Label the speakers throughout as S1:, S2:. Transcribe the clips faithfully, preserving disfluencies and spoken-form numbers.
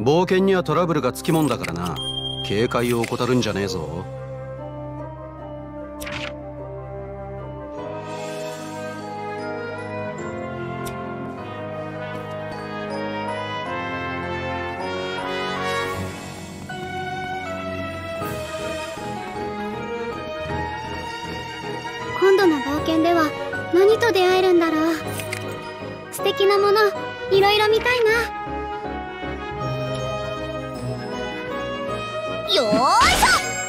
S1: 冒険にはトラブルがつきもんだからな。警戒を怠るんじゃねえぞ。
S2: 今度の冒険では何と出会えるんだろう。素敵なものいろいろ見たいな。
S3: よーいし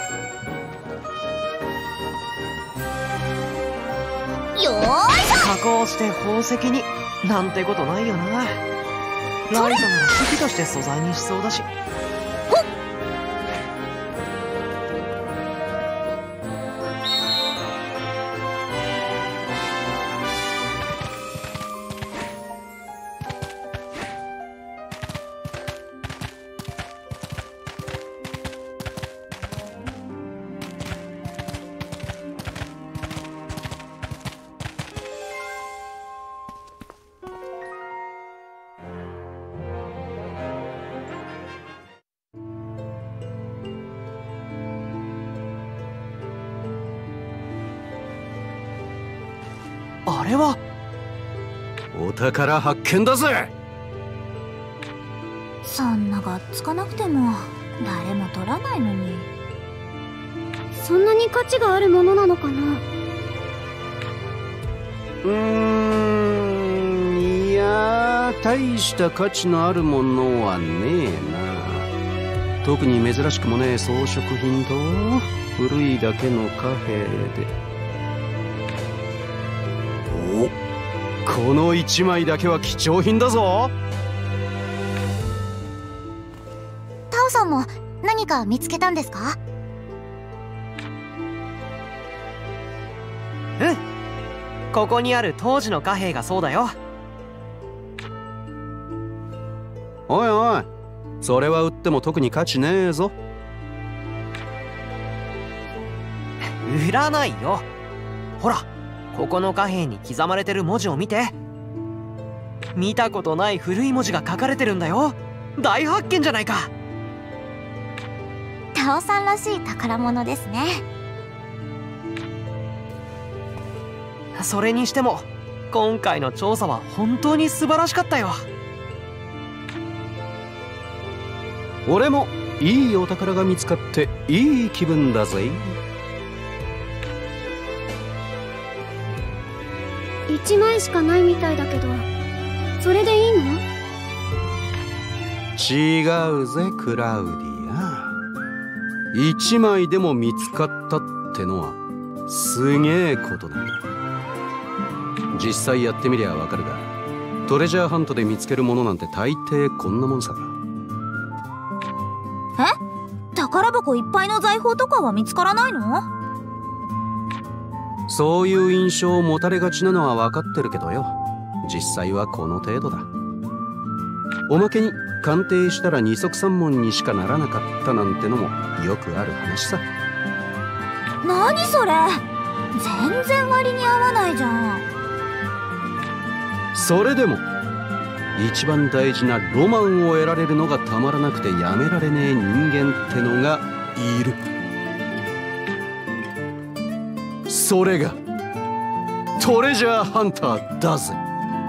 S3: ょよーいしょ。
S4: 加工して宝石になんてことないよな。ライザなら武器として素材にしそうだし。あれは
S1: お宝発見だぜ。
S3: そんながっつかなくても誰も取らないのに。
S2: そんなに価値があるものなのかな。
S1: うーん、いやー、大した価値のあるものはねえな。特に珍しくもねえ装飾品と古いだけの貨幣で。お、この一枚だけは貴重品だぞ。
S3: タオさんも何か見つけたんですか？
S4: うん、ここにある当時の貨幣がそうだよ。
S1: おいおい、それは売っても特に価値ねえぞ。
S4: 売らないよ。ほら、ここの貨幣に刻まれてる文字を見て。見たことない古い文字が書かれてるんだよ。大発見じゃないか。
S3: タオさんらしい宝物ですね。
S4: それにしても今回の調査は本当に素晴らしかったよ。
S1: 俺もいいお宝が見つかっていい気分だぜ。
S2: 一枚しかないみたいだけど、それでいいの？
S1: 違うぜクラウディア。一枚でも見つかったってのはすげえことなんだ。実際やってみりゃわかるが、トレジャーハントで見つけるものなんて大抵こんなもんさ。
S3: え？宝箱いっぱいの財宝とかは見つからないの？
S1: そういう印象を持たれがちなのは分かってるけどよ、実際はこの程度だ。おまけに鑑定したら二足三文にしかならなかったなんてのもよくある話さ。
S3: 何それ、全然割に合わないじゃん。
S1: それでも一番大事なロマンを得られるのがたまらなくてやめられねえ人間ってのがいる。それがトレジャーハンターだぜ。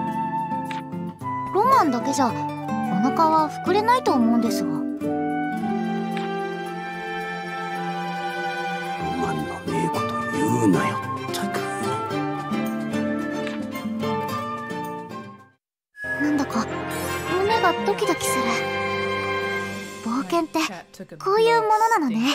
S3: ロマンだけじゃお腹は膨れないと思うんですが。
S1: ロマンのねえこと言うなよったく。
S3: なんだか胸がドキドキする。冒険ってこういうものなのね。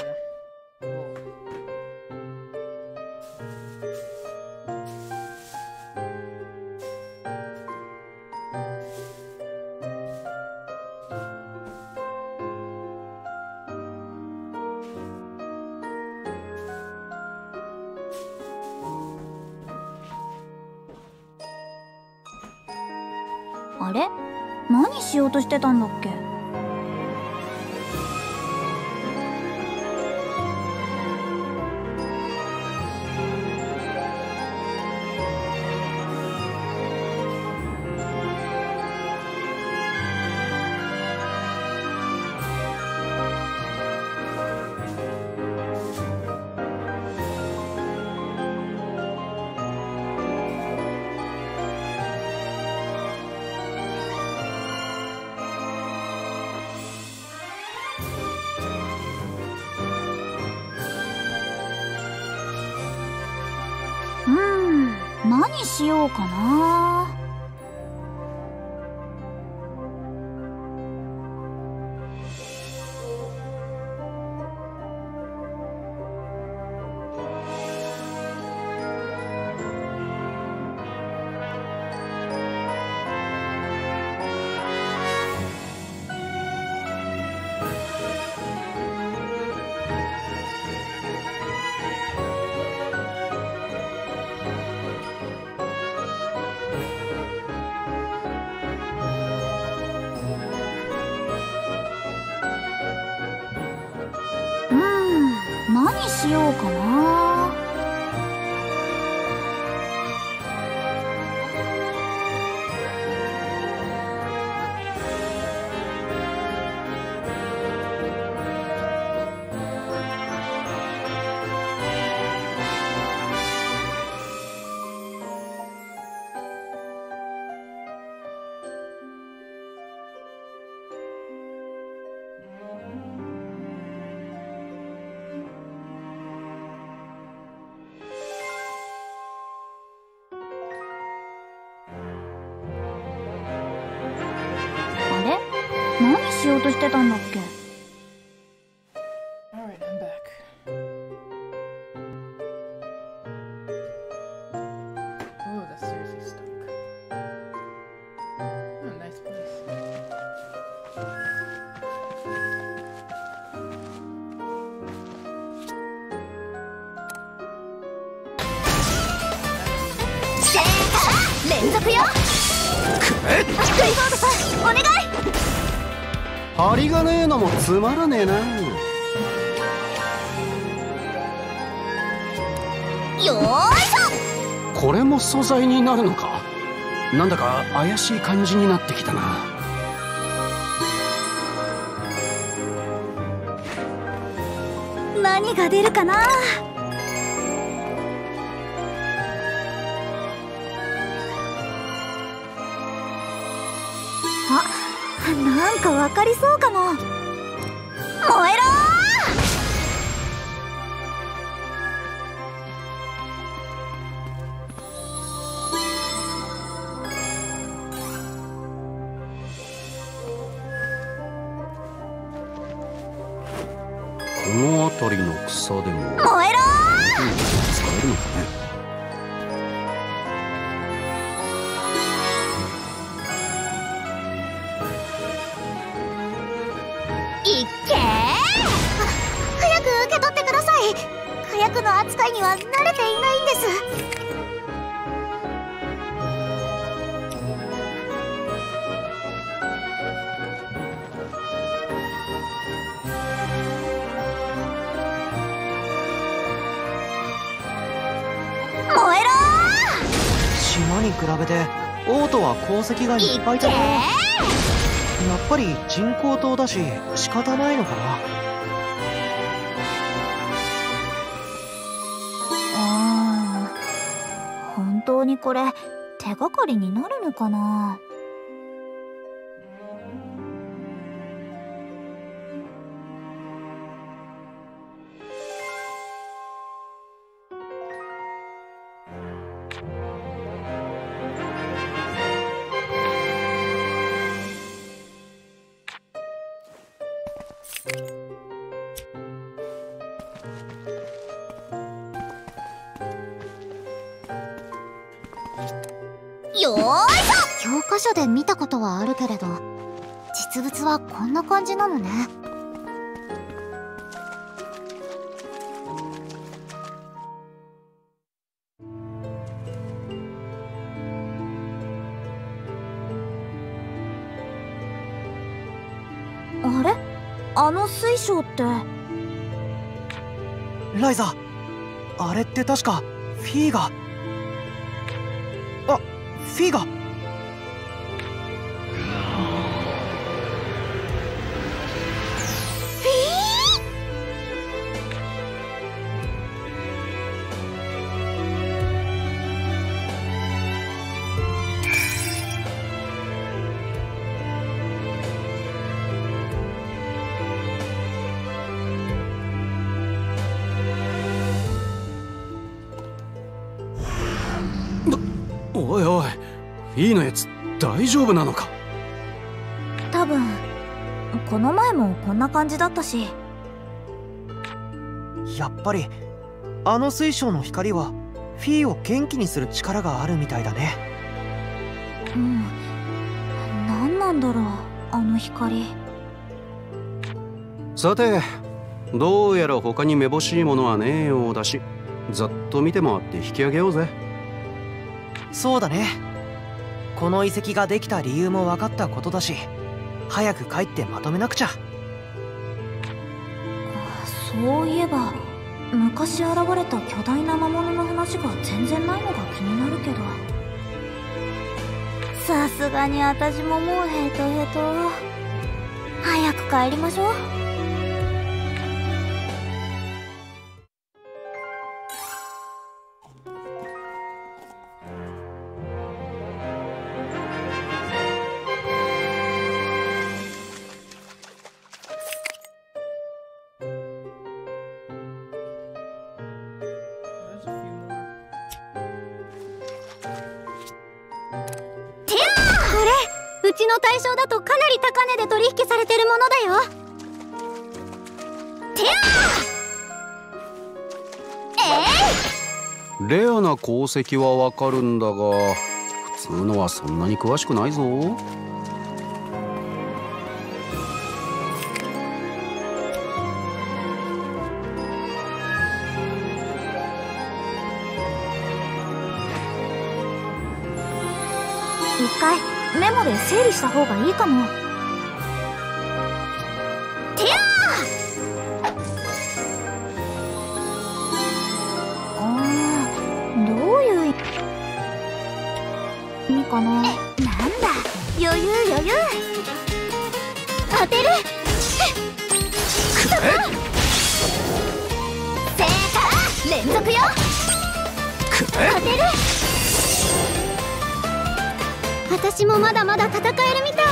S3: あれ？何しようとしてたんだっけ？ 何しようかな。何しようかな。何しようとしてたんだっけ。連続よ。クレイフォードさん、お願い。
S1: 針がねえのもつまらねえな。
S3: よーいし
S1: ょ。これも素材になるのか。なんだか怪しい感じになってきたな。
S3: 何が出るかな。あ、なんかわかりそうかも。燃えろ
S1: この辺りの草でも
S3: 燃えろ
S1: 使えるのかね。
S3: いっけー。早く受け取ってください。火薬の扱いには慣れていないんです。燃えろー。
S4: 島に比べてオートは鉱石がいっぱいだな。やっぱり人工島だし仕方ないのかな。
S3: あー、本当にこれ手がかりになるのかな。よーいしょ。教科書で見たことはあるけれど、実物はこんな感じなのね。あれ？あの水晶って。
S4: ライザ、あれって確かフィーガ。あ、フィーガ。フィー。
S1: おいおい、いいのやつ大丈夫なのか？
S3: 多分この前もこんな感じだったし。
S4: やっぱりあの水晶の光はフィーを元気にする力があるみたいだね。
S3: うん、何なんだろうあの光。
S1: さて、どうやら他にめぼしいものはねえようだし、ざっと見て回って引き上げようぜ。
S4: そうだね。この遺跡ができた理由も分かったことだし、早く帰ってまとめなくちゃ。
S3: そういえば昔現れた巨大な魔物の話が全然ないのが気になるけど、さすがに私ももうヘトヘト。早く帰りましょう。
S2: うちの対象だとかなり高値で取引されてるものだよ。て
S1: あ！えい！レアな鉱石はわかるんだが、普通のはそんなに詳しくないぞ。
S3: 一回メモで整理した方がいいかも。てやー！あー、どういう意味かな。なんだ、余裕余裕。当てる。そこ。正解。連続よ。当てる。
S2: 私もまだまだ戦えるみたい。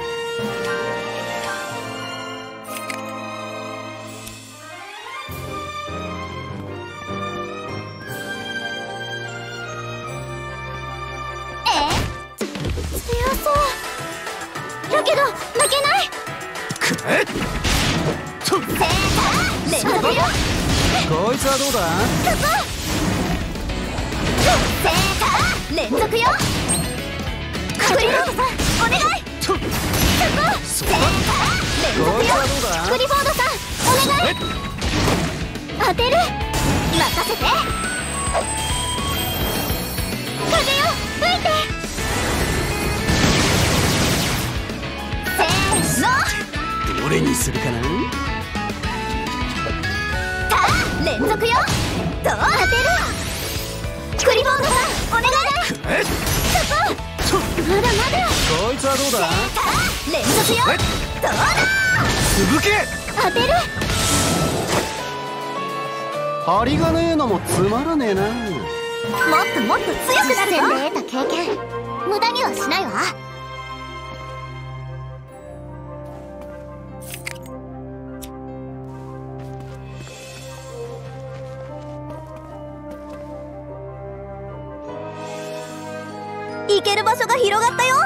S3: え？
S2: 強そうだけど負けない。
S1: くえっと、
S3: 正解。連続よ。
S1: こいつはどうだ？
S3: そこ。正解。連続よ。クリフォードさん、お願い。そこ。正解。連続よ。クリフォードさん、お願い。当てる。任せて。風よ、吹いて。せーの。
S1: どれにするかな？
S3: た、連続よ。どう当てる。クリフォードさん、お願い。そこ。
S2: まだまだ。
S1: こいつはどうだ？
S3: 連続よ。どうだ？
S1: 続け。
S2: 当てる。
S1: 張りがねえのもつまらねえな。
S3: もっともっと強くなるよ。で得た経験、無駄にはしないわ。行ける場所が広がったよ。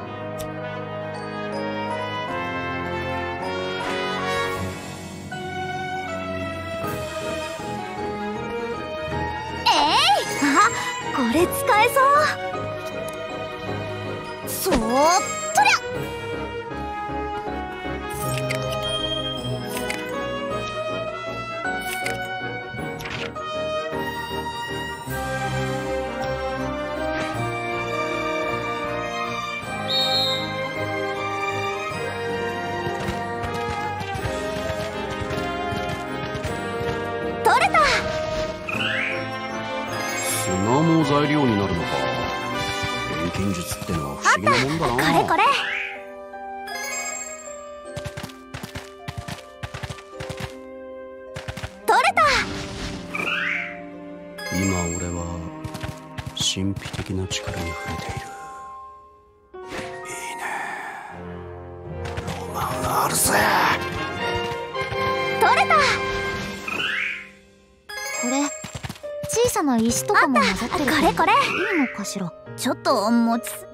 S3: えい！あ、これ使えそう。そーっとりゃ。
S1: 砂も材料になるのか。錬金術ってのは不思議なもんだな。
S3: これこれ。取れた。
S1: 今俺は神秘的な力に触れている。いいね。ロマンあるぜ。
S3: 取れた。これ小さな石とかも混ざってる。これこれ。いいのかしら。 ちょっと持ちす。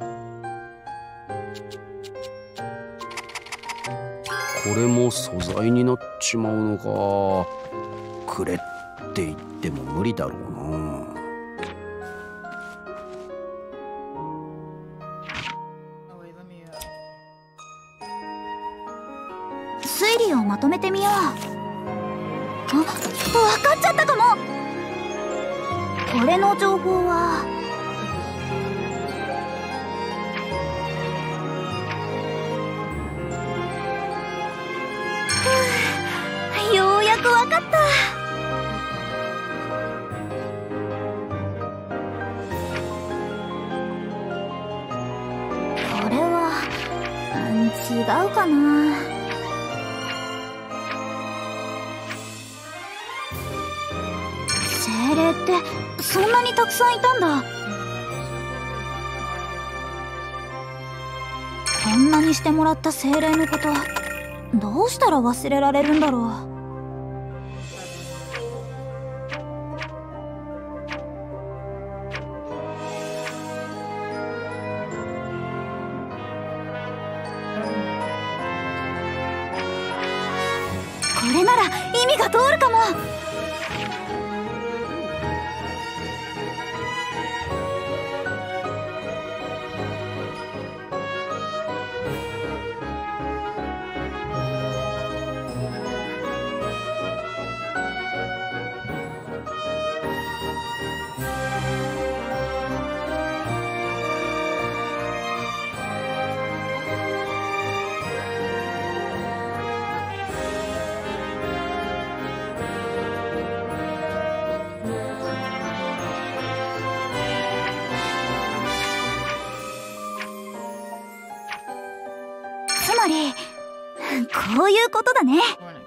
S1: これも素材になっちまうのか。くれって言っても無理だろうな。
S3: 推理をまとめてみよう。あ、分かっちゃったかも。これの情報はようやく分かった。これは違うかな。精霊ってそんなにたくさんいたんだ。こんなにしてもらった精霊のことどうしたら忘れられるんだろう。これなら意味が通るかも。つまりこういうことだね。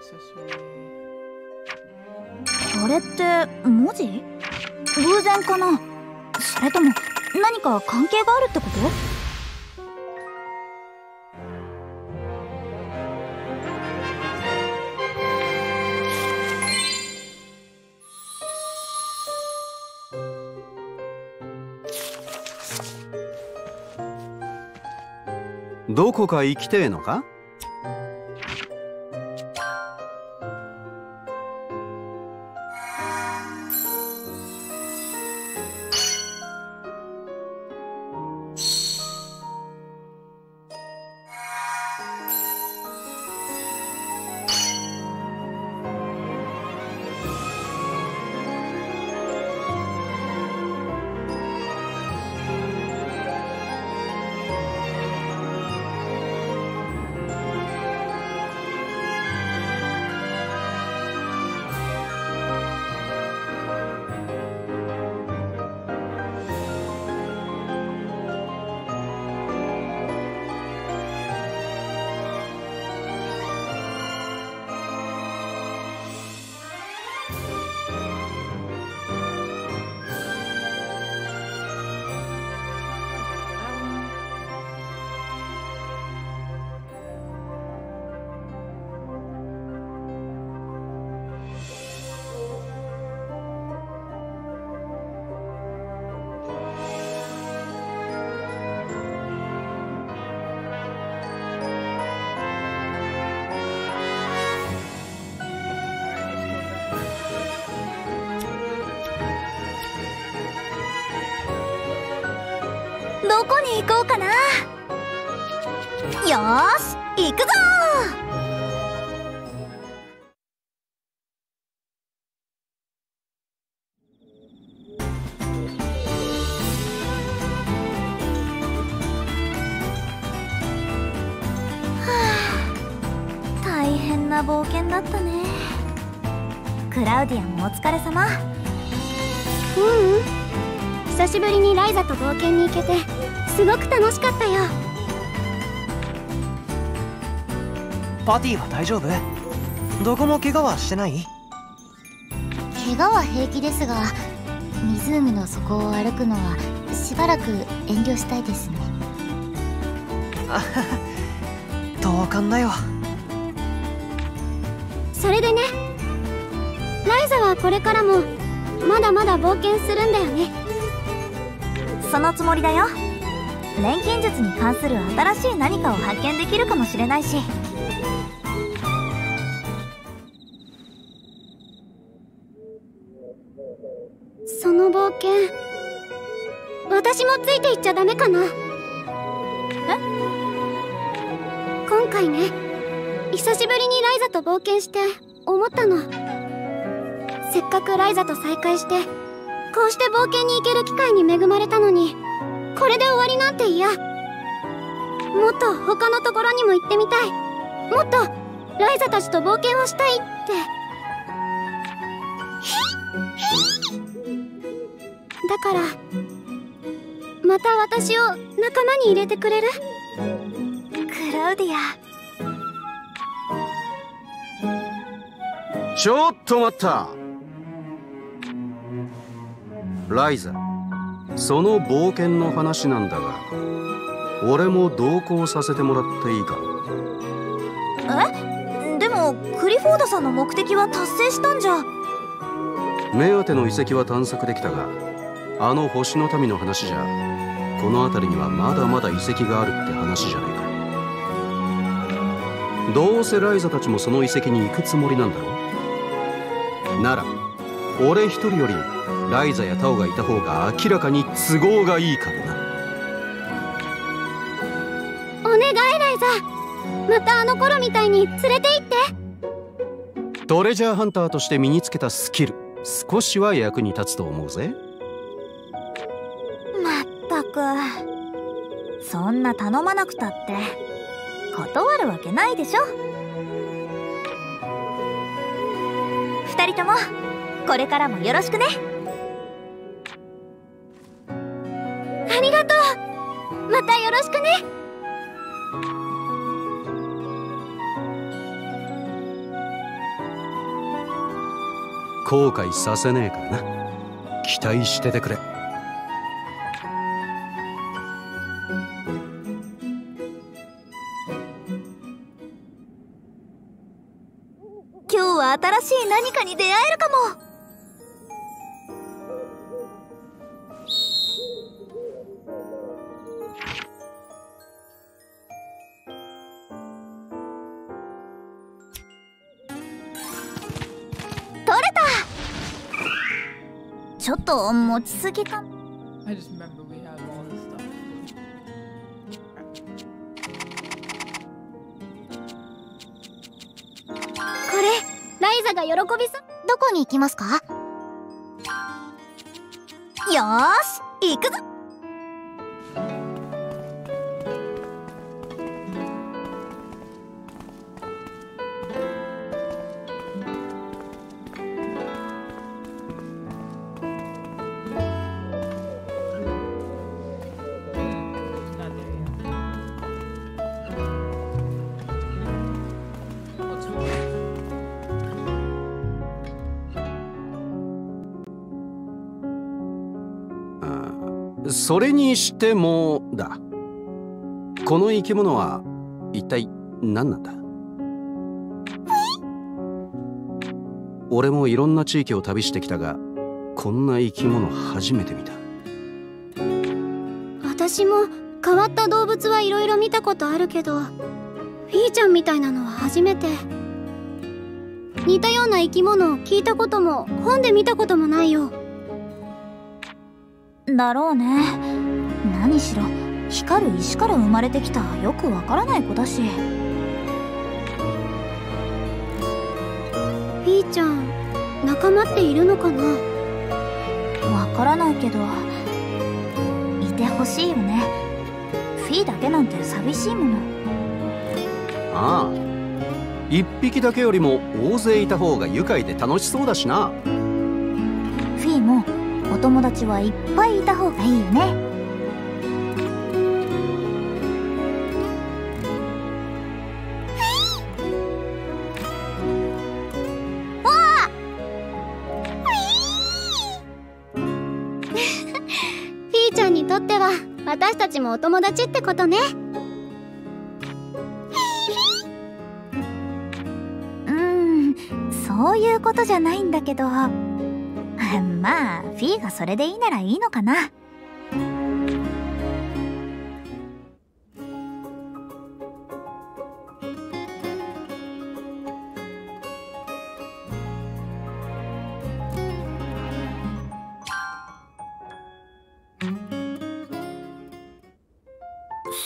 S3: これって文字？偶然かな？それとも何か関係があるってこと？
S1: どこか行きてえのか？
S3: どこに行こうかな。よーし行くぞー。はあ、大変な冒険だったね。クラウディアもお疲れ様。
S2: ううん、久しぶりにライザと冒険に行けてすごく楽しかったよ。
S4: パティは大丈夫？どこも怪我はしてない？
S3: 怪我は平気ですが、湖の底を歩くのはしばらく遠慮したいですね。
S4: あはは、同感だよ。
S2: それでね、ライザはこれからもまだまだ冒険するんだよね。
S3: そのつもりだよ。錬金術に関する新しい何かを発見できるかもしれないし。
S2: その冒険、私もついていっちゃダメかな。え？今回ね、久しぶりにライザと冒険して思ったの。せっかくライザと再会してこうして冒険に行ける機会に恵まれたのに、これで終わりなんて嫌。もっと他のところにも行ってみたい。もっとライザたちと冒険をしたいって。だからまた私を仲間に入れてくれる？
S3: クラウディア。
S1: ちょっと待った。ライザ、その冒険の話なんだが、俺も同行させてもらっていいか？
S3: え？でもクリフォードさんの目的は達成したんじゃ。
S1: 目当ての遺跡は探索できたが、あの星の民の話じゃこの辺りにはまだまだ遺跡があるって話じゃないか。どうせライザたちもその遺跡に行くつもりなんだろう。なら俺一人よりライザやタオがいた方が明らかに都合がいいからな。
S2: お願いライザ、またあの頃みたいに連れて行って。
S1: トレジャーハンターとして身につけたスキル、少しは役に立つと思うぜ。
S3: まったく、そんな頼まなくたって断るわけないでしょ。二人ともこれからもよろしくね。
S2: ありがとう。またよろしくね。
S1: 後悔させねえからな。期待しててくれ。
S3: 今日は新しい何かに出会えるかも。取れた。ちょっと持ちすぎか。
S5: I just remember we had all this stuff.
S2: これライザが喜びそう。
S3: どこに行きますか？よーし、行くぞ。
S5: Not there yet. What's wrong?
S1: それにしてもだ。この生き物は一体何なんだ？俺もいろんな地域を旅してきたが、こんな生き物初めて見た。
S2: 私も変わった動物はいろいろ見たことあるけど、フィーちゃんみたいなのは初めて。似たような生き物を聞いたことも本で見たこともないよ。
S3: だろうね。何しろ光る石から生まれてきたよくわからない子だし。
S2: フィーちゃん、仲間っているのかな？
S3: わからないけどいてほしいよね。フィーだけなんて寂しいもの。
S1: ああ、一匹だけよりも大勢いた方が愉快で楽しそうだしな。
S3: フィーもお友達はいっぱいいた方がいいよね。
S2: にとっては私たちもお友達ってことね。
S3: うーん、そういうことじゃないんだけど、まあフィーがそれでいいならいいのかな。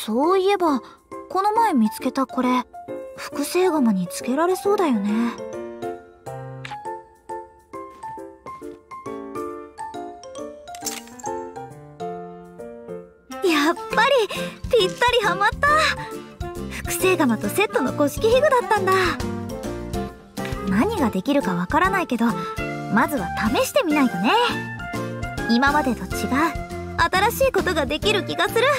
S3: そういえばこの前見つけたこれ複製釜につけられそうだよね。やっぱりぴったりハマった。複製釜とセットの古式器具だったんだ。何ができるかわからないけど、まずは試してみないとね。今までと違う新しいことができる気がする。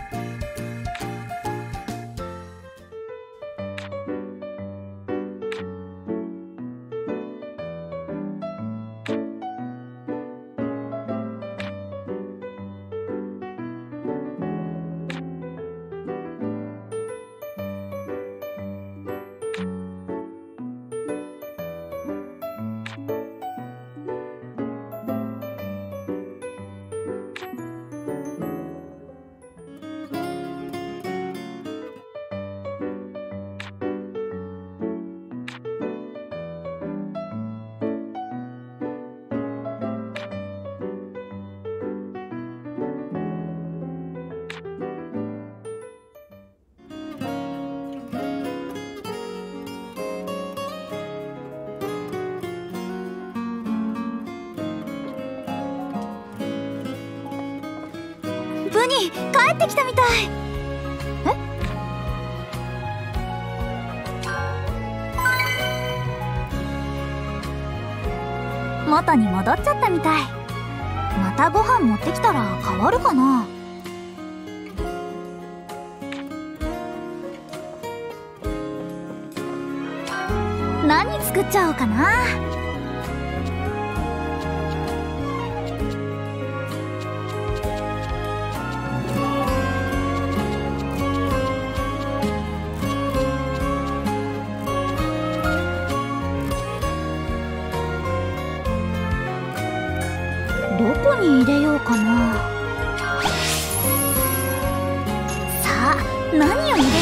S3: ブニー帰ってきたみたい。え？元に戻っちゃったみたい。またご飯持ってきたら変わるかな。何作っちゃおうかな。どこに入れようかな。さあ何を入れよ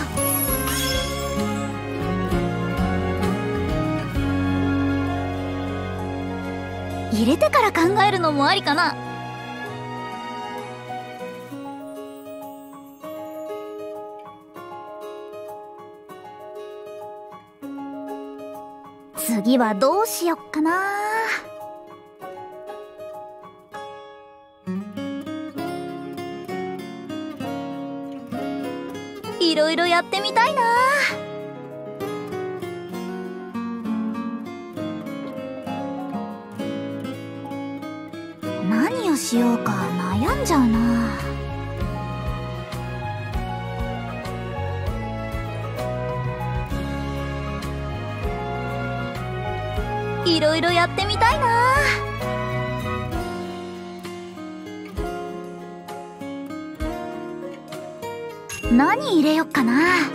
S3: う。入れてから考えるのもありかな。次はどうしよっかな。いろいろやってみたいな。何をしようか悩んじゃうな。いろいろやってみたいな。何入れよっかな。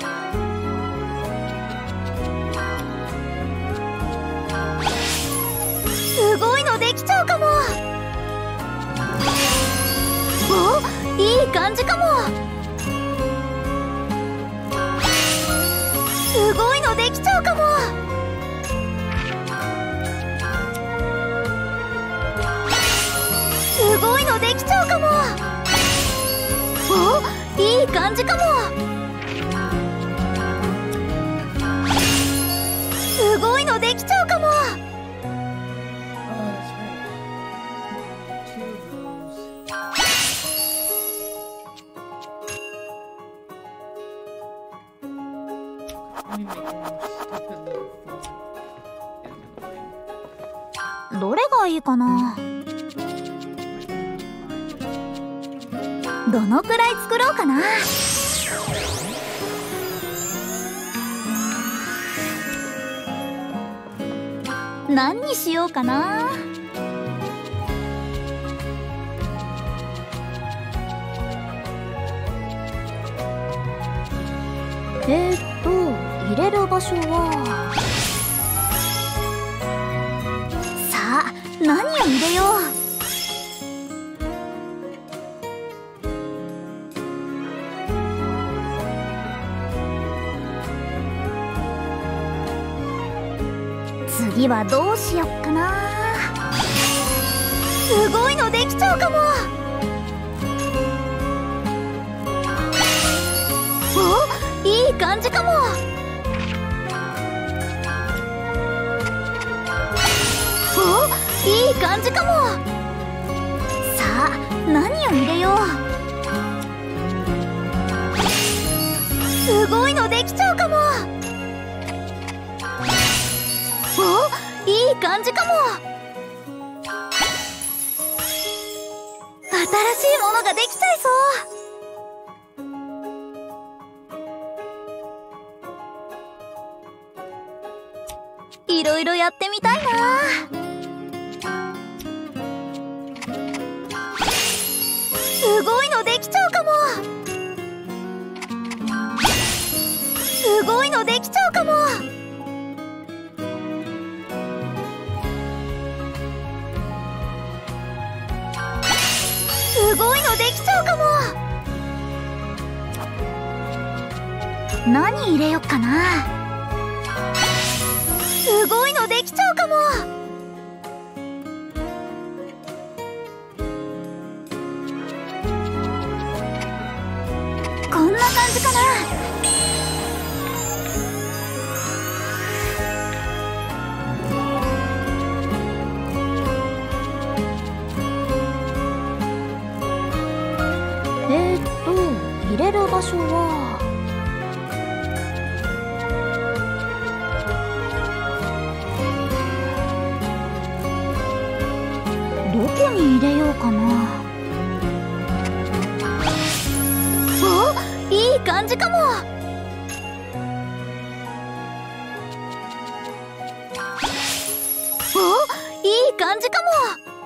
S3: すごいのできちゃうかも。お、いい感じかも。すごいのできちゃうかも。すごいのできちゃうかも。お、いい感じかも。すごいのできちゃうかも。どれがいいかな。どのくらい作ろうかな。何にしようかな。えーっと入れる場所は、さあ何を入れよう。次はどうしよっかな。すごいのできちゃうかも。 感じかも。お、いい感じかも。さあ何を入れよう。すごいのできちゃうかも。お、いい感じかも。新しいものができちゃいそう。いろいろやってみたいな。すごいのできちゃうかも。すごいのできちゃうかも。すごいのできちゃうかも。何入れよっかな。すごいのできちゃうかも。こんな感じかな。えーっと入れる場所はどこに入れようかな。お、いい感じかも。お、いい感じかも。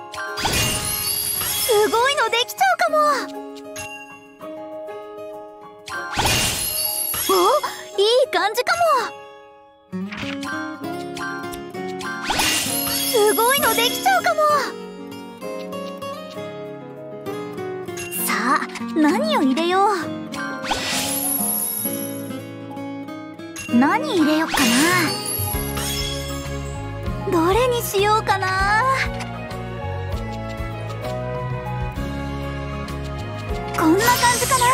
S3: すごいのできちゃうかも。お、いい感じかも。すごいのできちゃうかも。さあ何を入れよう。何入れよっかな。どれにしようかな。こんな感じかな。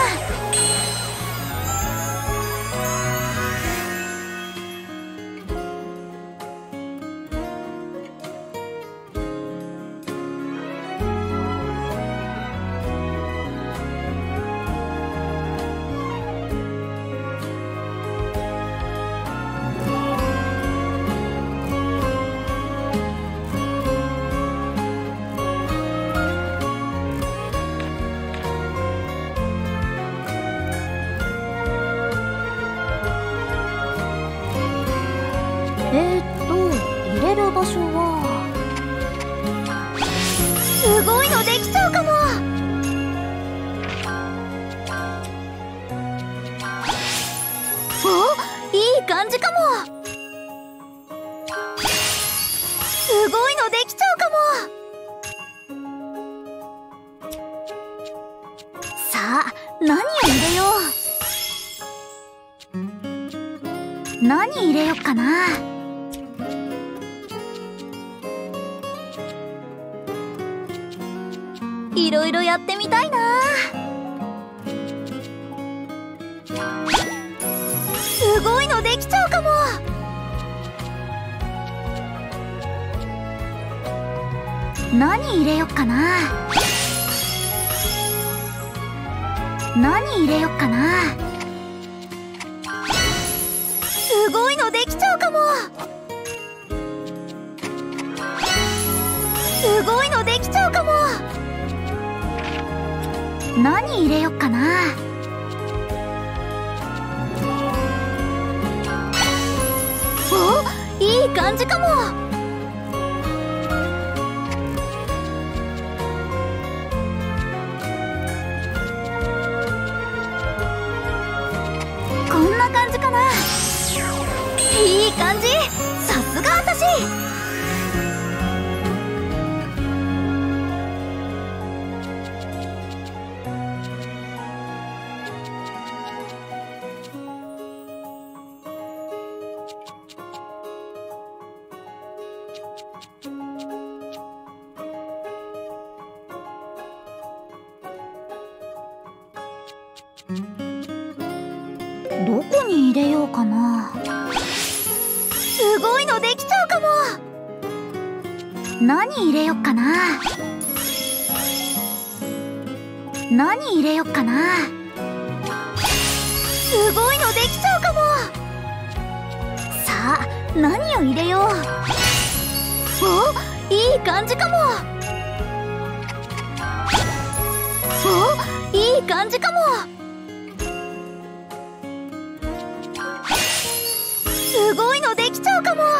S3: えーっと入れる場所はすごいのできちゃうかも。お、いい感じかも。すごいのできちゃうかも。さあ何を入れよう。何入れよっかな。いろいろやってみたいな。すごいのできちゃうかも。何入れよっかな。何入れよっかな。すごいのできちゃうかも。すごいのできちゃうかも。何入れよっかな。お、いい感じかも。こんな感じかな。いい感じ。さすが私。 どこに入れようかな。すごいのできちゃうかも。何入れよっかな。何入れよっかな。すごいのできちゃうかも。さあ何を入れよう。お、いい感じかも。お、いい感じかも。すごいのできちゃうかも。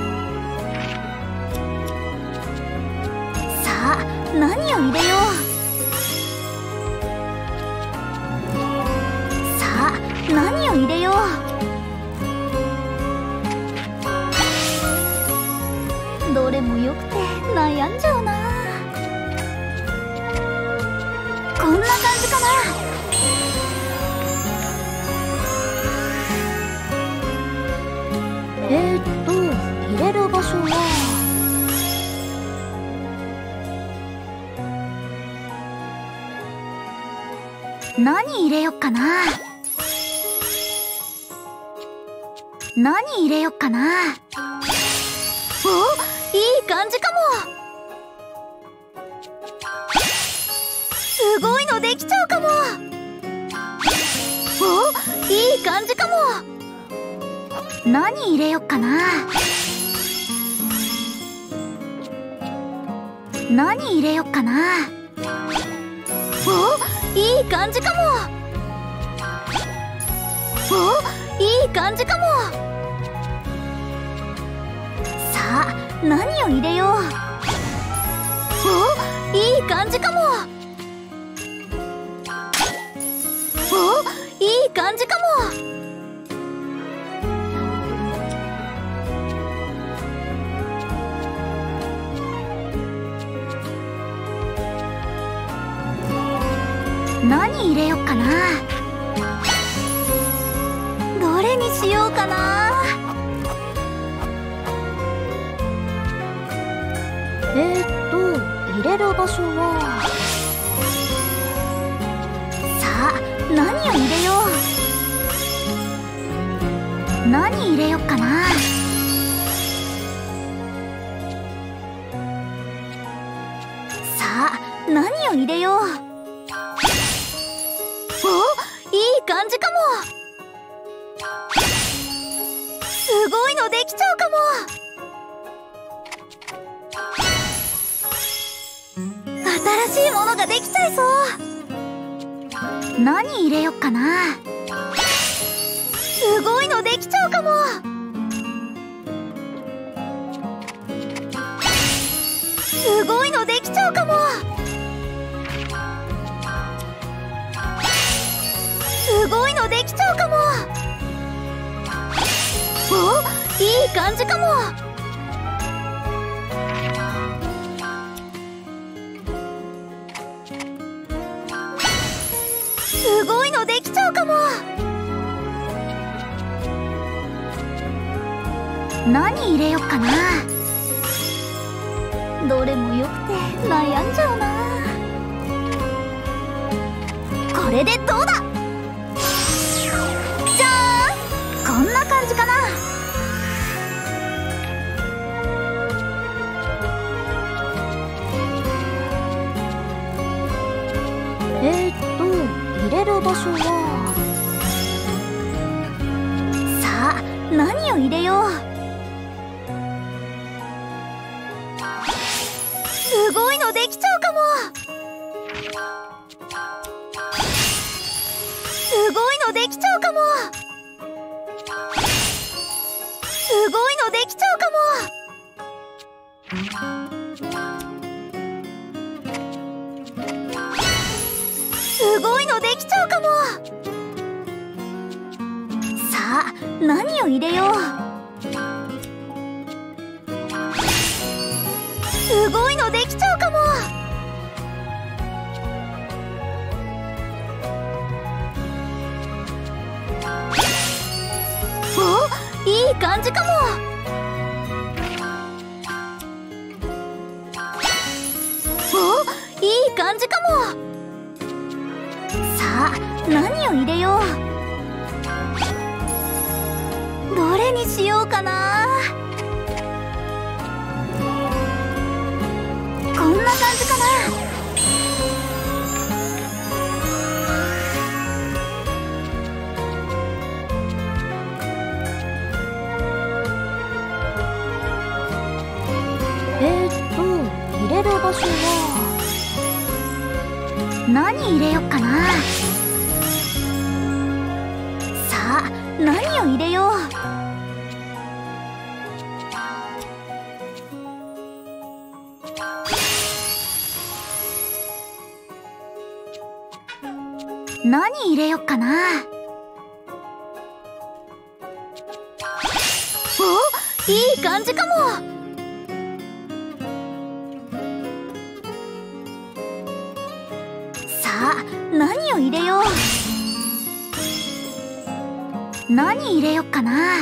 S3: さあ何を入れよう。さあ何を入れよう。どれもよくて悩んじゃうな。こんな感じかな。えーっと入れる場所は何入れよっかな。何入れよっかな。お、いい感じかも。すごいのできちゃうかも。お、いい感じかも。何入れよっかな。何入れよっかな。お、いい感じかも。お、いい感じかも。さあ何を入れよう。お、いい感じかも。お、いい感じかも。何入れよっかな。どれにしようかな。えーっと入れる場所はさあ何を入れよう。何入れよっかな。さあ何を入れよう。お、いい感じかも。すごいのできちゃうかも。新しいものができちゃいそう。何入れよっかな。すごいのできちゃうかも。すごいのできちゃうかも。すごいのできちゃうかも。お、いい感じかも。すごいのできちゃうかも。何入れよっかな。どれもよくて悩んじゃうな。これでどうだ。じゃーん、こんな感じかな。えーっと入れる場所はさあ何を入れよう。すごいのできちゃうかも。すごいのできちゃうかも。すごいのできちゃうかも。すごいのできちゃうかも。さあ何を入れよう。すごいのできちゃうかも。お、いい感じかも。お、いい感じかも。さあ何を入れよう。 しようかな。こんな感じかな。えーっと入れる場所は何入れよっかな。さあ何を入れよう。何入れよっかな。お、いい感じかも。さあ何を入れよう。何入れよっかな。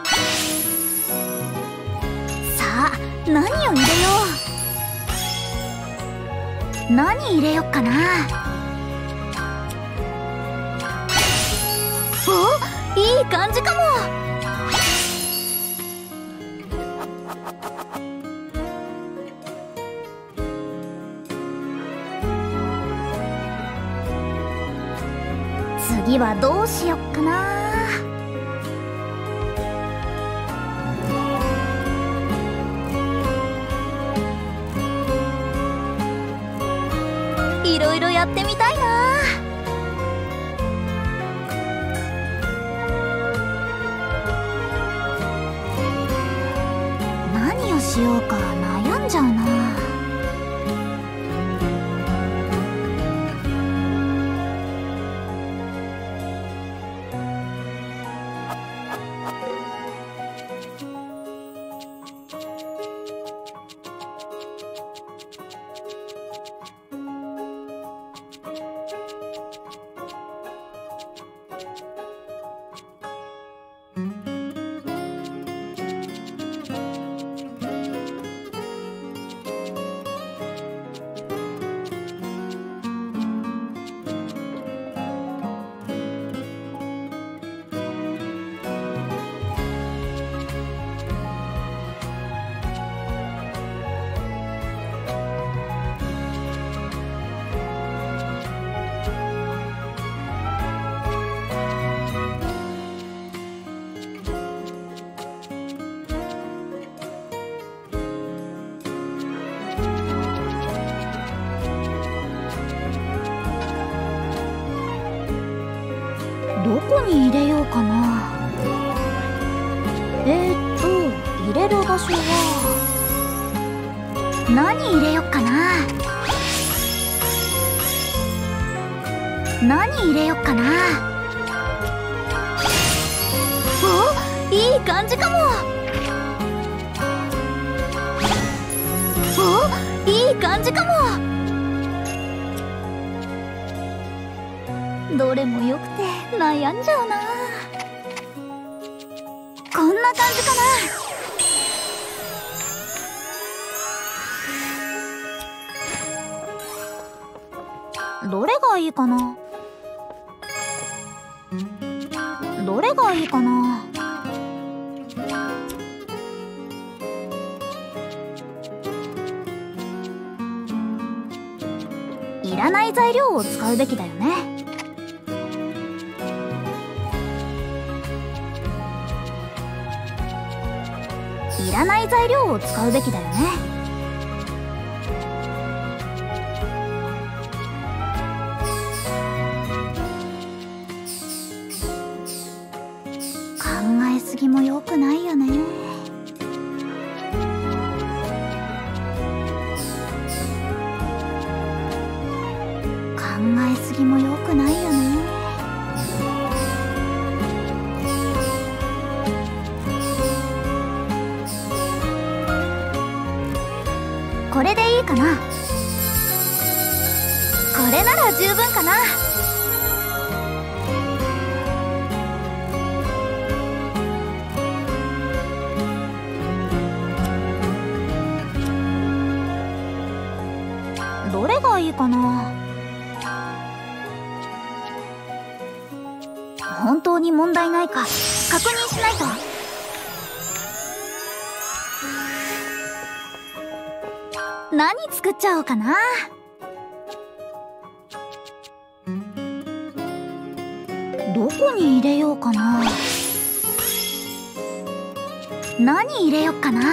S3: さあ何を入れよう。何入れよっかな。お、いい感じかも。次はどうしよっかな。いろいろやってみたいな。何をしようか悩んじゃうな。どこに入れようかな。えーっと入れる場所は何入れよっかな。何入れよっかな。お、いい感じかも。お、いい感じかも。どれもよくて悩んじゃうな。こんな感じかな。どれがいいかな。どれがいいかな。いらない材料を使うべきだよね。いらない材料を使うべきだよね。考えすぎも良くないよね。考えすぎも良くないよね。これでいいかな。これなら十分かな。どれがいいかな。本当に問題ないか確認しないと。 何作っちゃおうかな。どこに入れようかな。何入れよっかな。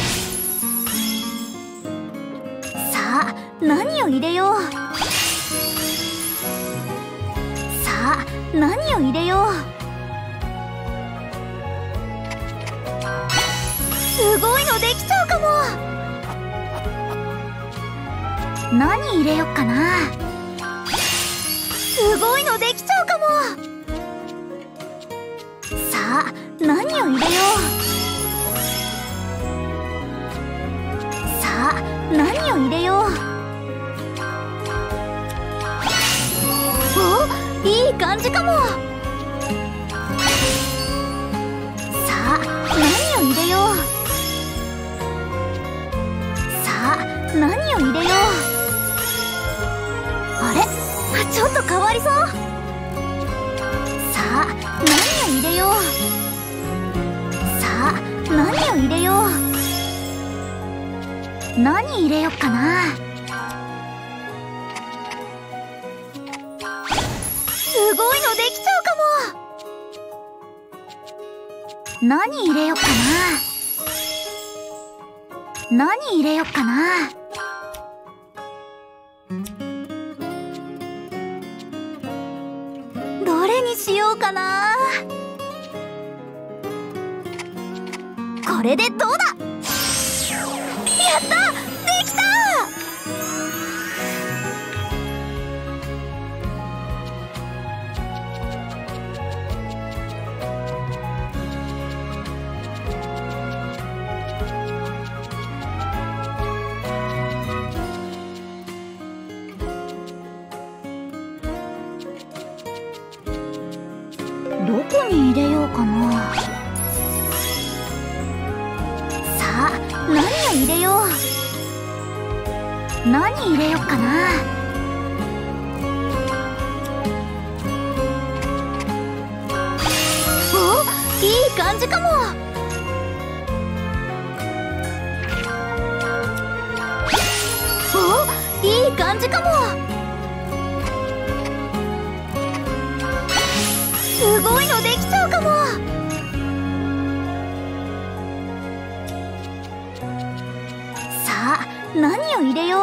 S3: さあ何を入れよう。さあ何を入れよう。すごいのできちゃうかも。何入れよっかな。すごいのできちゃうかも。さあ何を入れよう。さあ何を入れよう。お、いい感じかも。さあ何を入れよう。さあ何を入れよう。あれ、ちょっと変わりそう。さあ何を入れよう。さあ何を入れよう。何入れよっかな。すごいのできちゃうかも。何入れよっかな。何入れよっかな。どれにしようかな。これでどうだ。やった、できた。どこに入れようかな。さあ何を入れよう。何入れよっかな。お、いい感じかも。お、いい感じかも。すごいのできちゃうかも。さあ何を入れよう。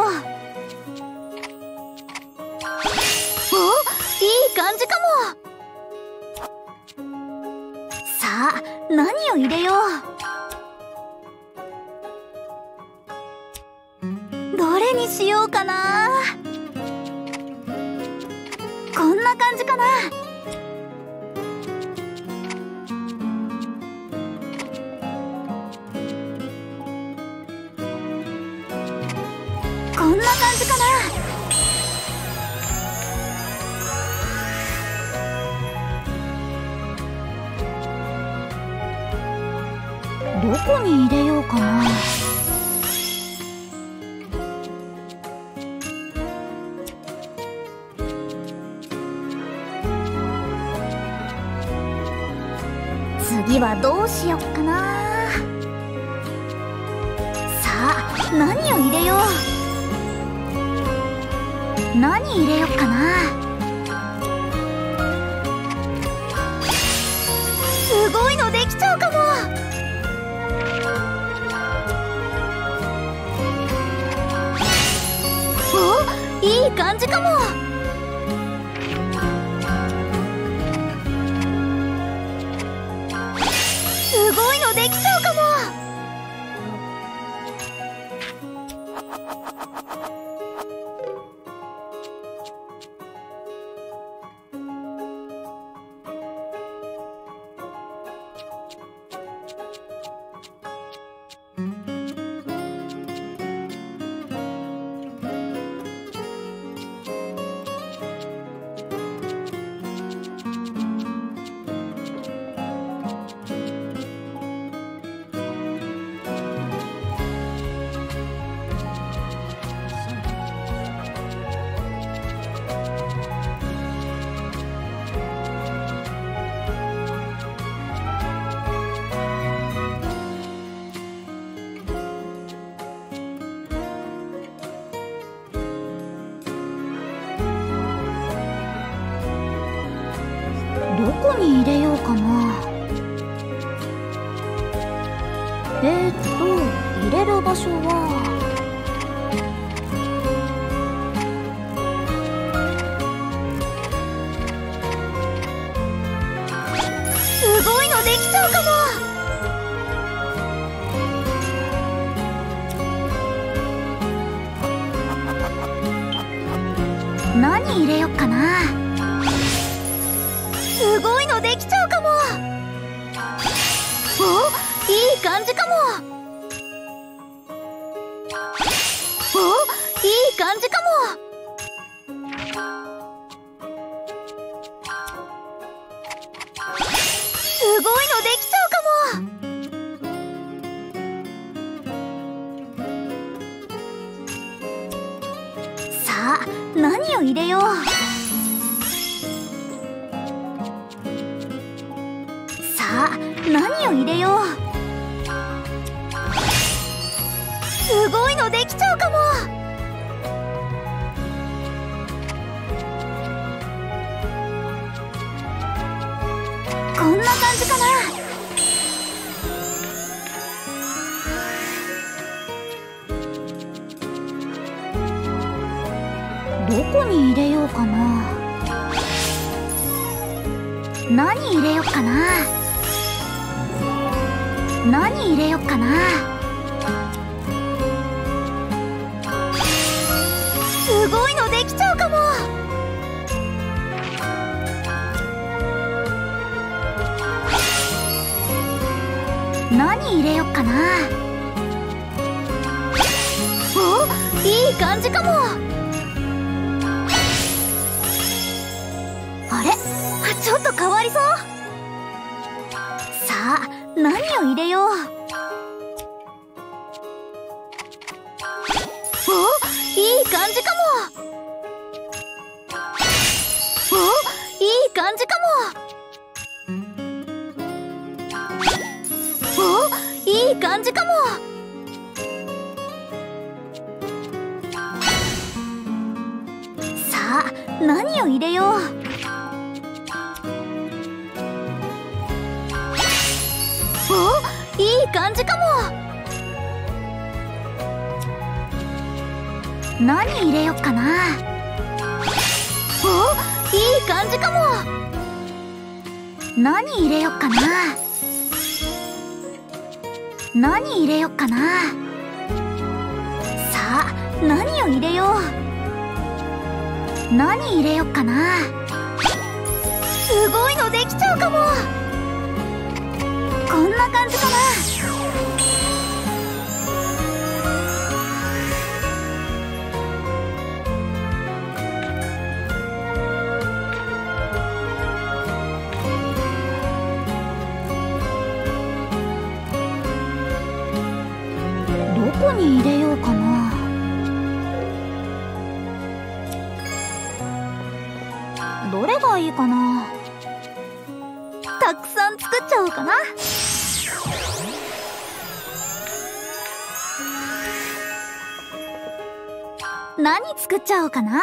S3: お、いい感じかも。さあ何を入れよう。どれにしようかな。こんな感じかな。こんな感じかな。どこに入れようかな。次はどうしよっかな。さあ何を入れよう。何入れよっかな。すごいのできちゃうかも。お、いい感じかも。すごいのできちゃうかも。 こに入れようかな。えーっと入れる場所はすごいのできちゃうかも。何入れよっかな。すごいのできちゃうかも。お、いい感じかも。お、いい感じかも。すごいのできちゃうかも。さあ、何を入れよう。さあ、何を入れよう。すごいのできちゃうかも。こんな感じかな。どこに入れようかな。何入れよっかな。何入れよっかな。すごいのできちゃうかも。何入れよっかな。お、いい感じかも。あれ、ちょっと変わりそう。さあ、何を入れよう。お、いい感じかも。お、いい感じかも。お、いい感じかも。さあ、何を入れよう。お、いい感じかも。何入れよっかな。お、いい感じかも。何入れよっかな。何入れよっかな。さあ、何を入れよう。何入れよっかな。すごいのできちゃうかも。こんな感じかな。どこに入れようかな。どれがいいかな。たくさん作っちゃおうかな。何作っちゃおうかな。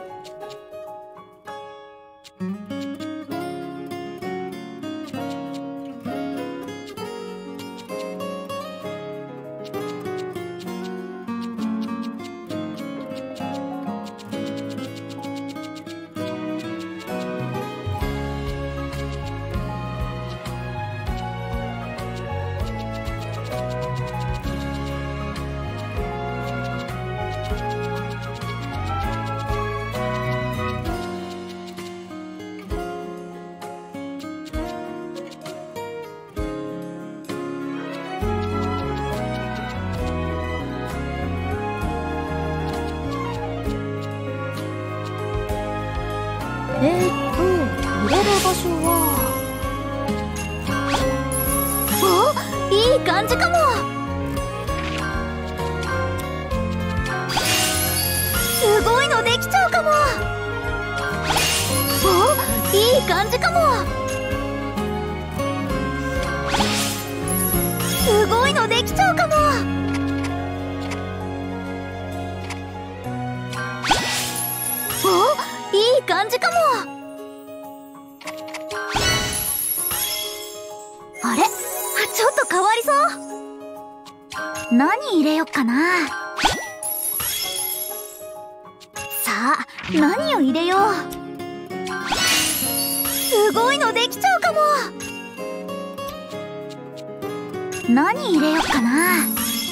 S3: えーっと入れる場所は。お、いい感じかも。すごいのできちゃうかも。お、いい感じかも。すごいのできちゃうかも。お、いい感じかも。 入れよっかな。さあ何を入れよう。すごいのできちゃうかも。何入れよっかな。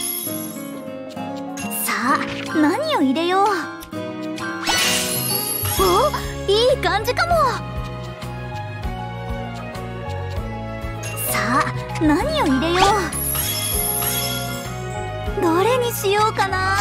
S3: さあ何を入れよう。お、いい感じかも。さあ何を入れよう。どれにしようかな。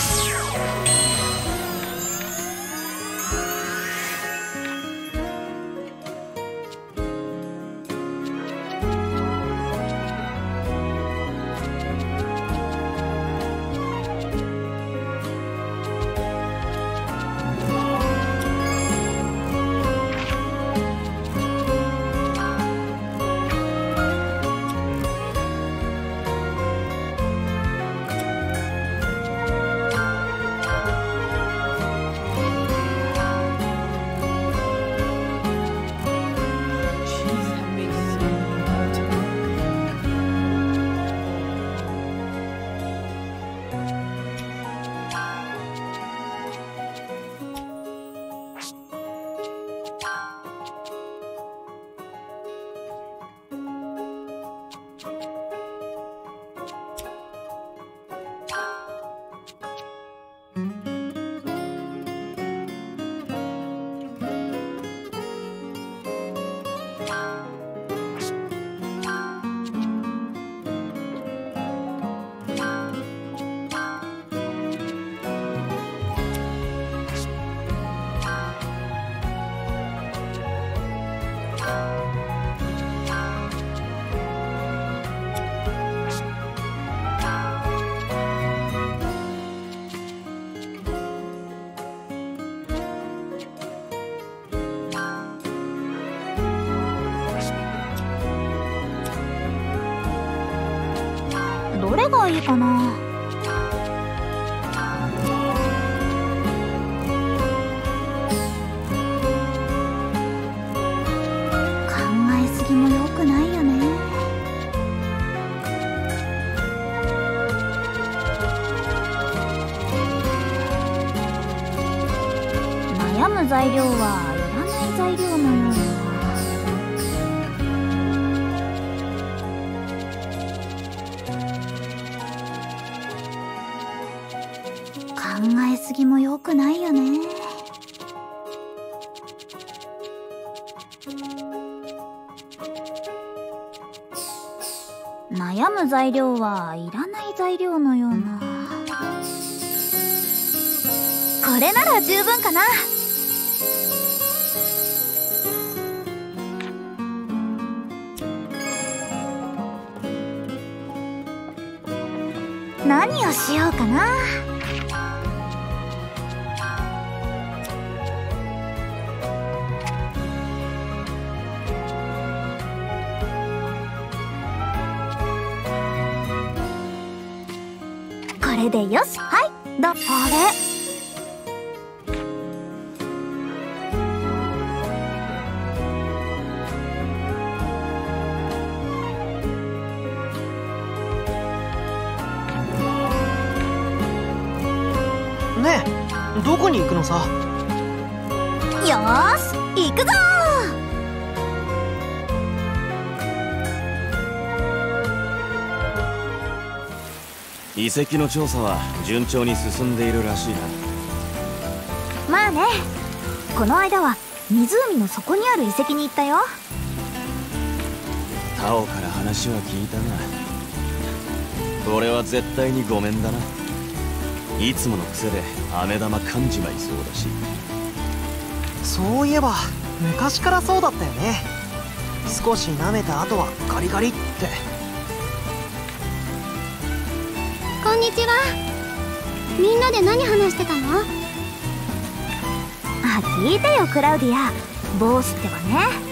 S3: どれがいいかな。考えすぎも良くないよね。悩む材料はいらない材料のような。考えすぎも良くないよね。悩む材料はいらない材料のような。これなら十分かな。何をしようかな。これでよし。はい、どあれ。
S4: ねえ、どこに行くのさ。
S3: よーし行くぞ
S6: ー。遺跡の調査は順調に進んでいるらしいな。
S3: まあね、この間は湖の底にある遺跡に行ったよ。
S6: タオから話は聞いたが、俺は絶対にごめんだな。いつもの癖で飴玉噛んじまいそうだし。
S4: そういえば昔からそうだったよね。少し舐めた後はガリガリって。
S2: こんにちは。みんなで何話してたの？
S3: あ、聞いてよクラウディア。ボースってばね。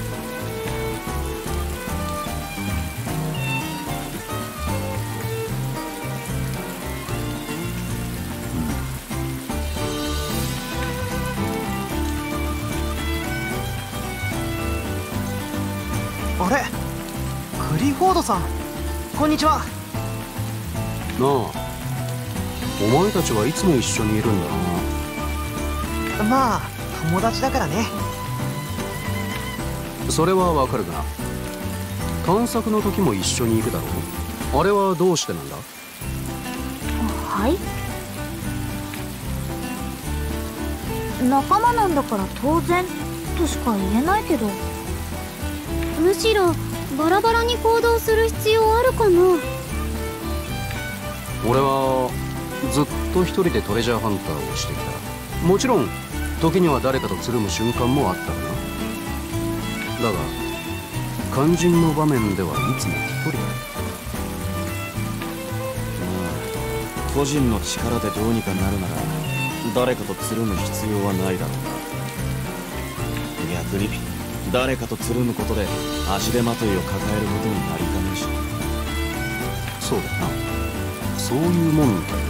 S4: あれ、クリフォードさん、こんにちは。
S1: なあ、 お前たちはいつも一緒にいるんだな。
S4: まあ友達だからね。
S1: それはわかるが、探索の時も一緒に行くだろう。あれはどうしてなんだ？
S3: はい、仲間なんだから当然としか言えないけど。
S2: むしろバラバラに行動する必要あるかな。
S1: 俺はずっと一人でトレジャーハンターをしてきた。もちろん時には誰かとつるむ瞬間もあったがな。だが肝心の場面ではいつも一人だ。
S6: まあ個人の力でどうにかなるなら誰かとつるむ必要はないだろうな。逆に誰かとつるむことで足手まといを抱えることになりかねんし。
S1: そうだな、そういうもんだよ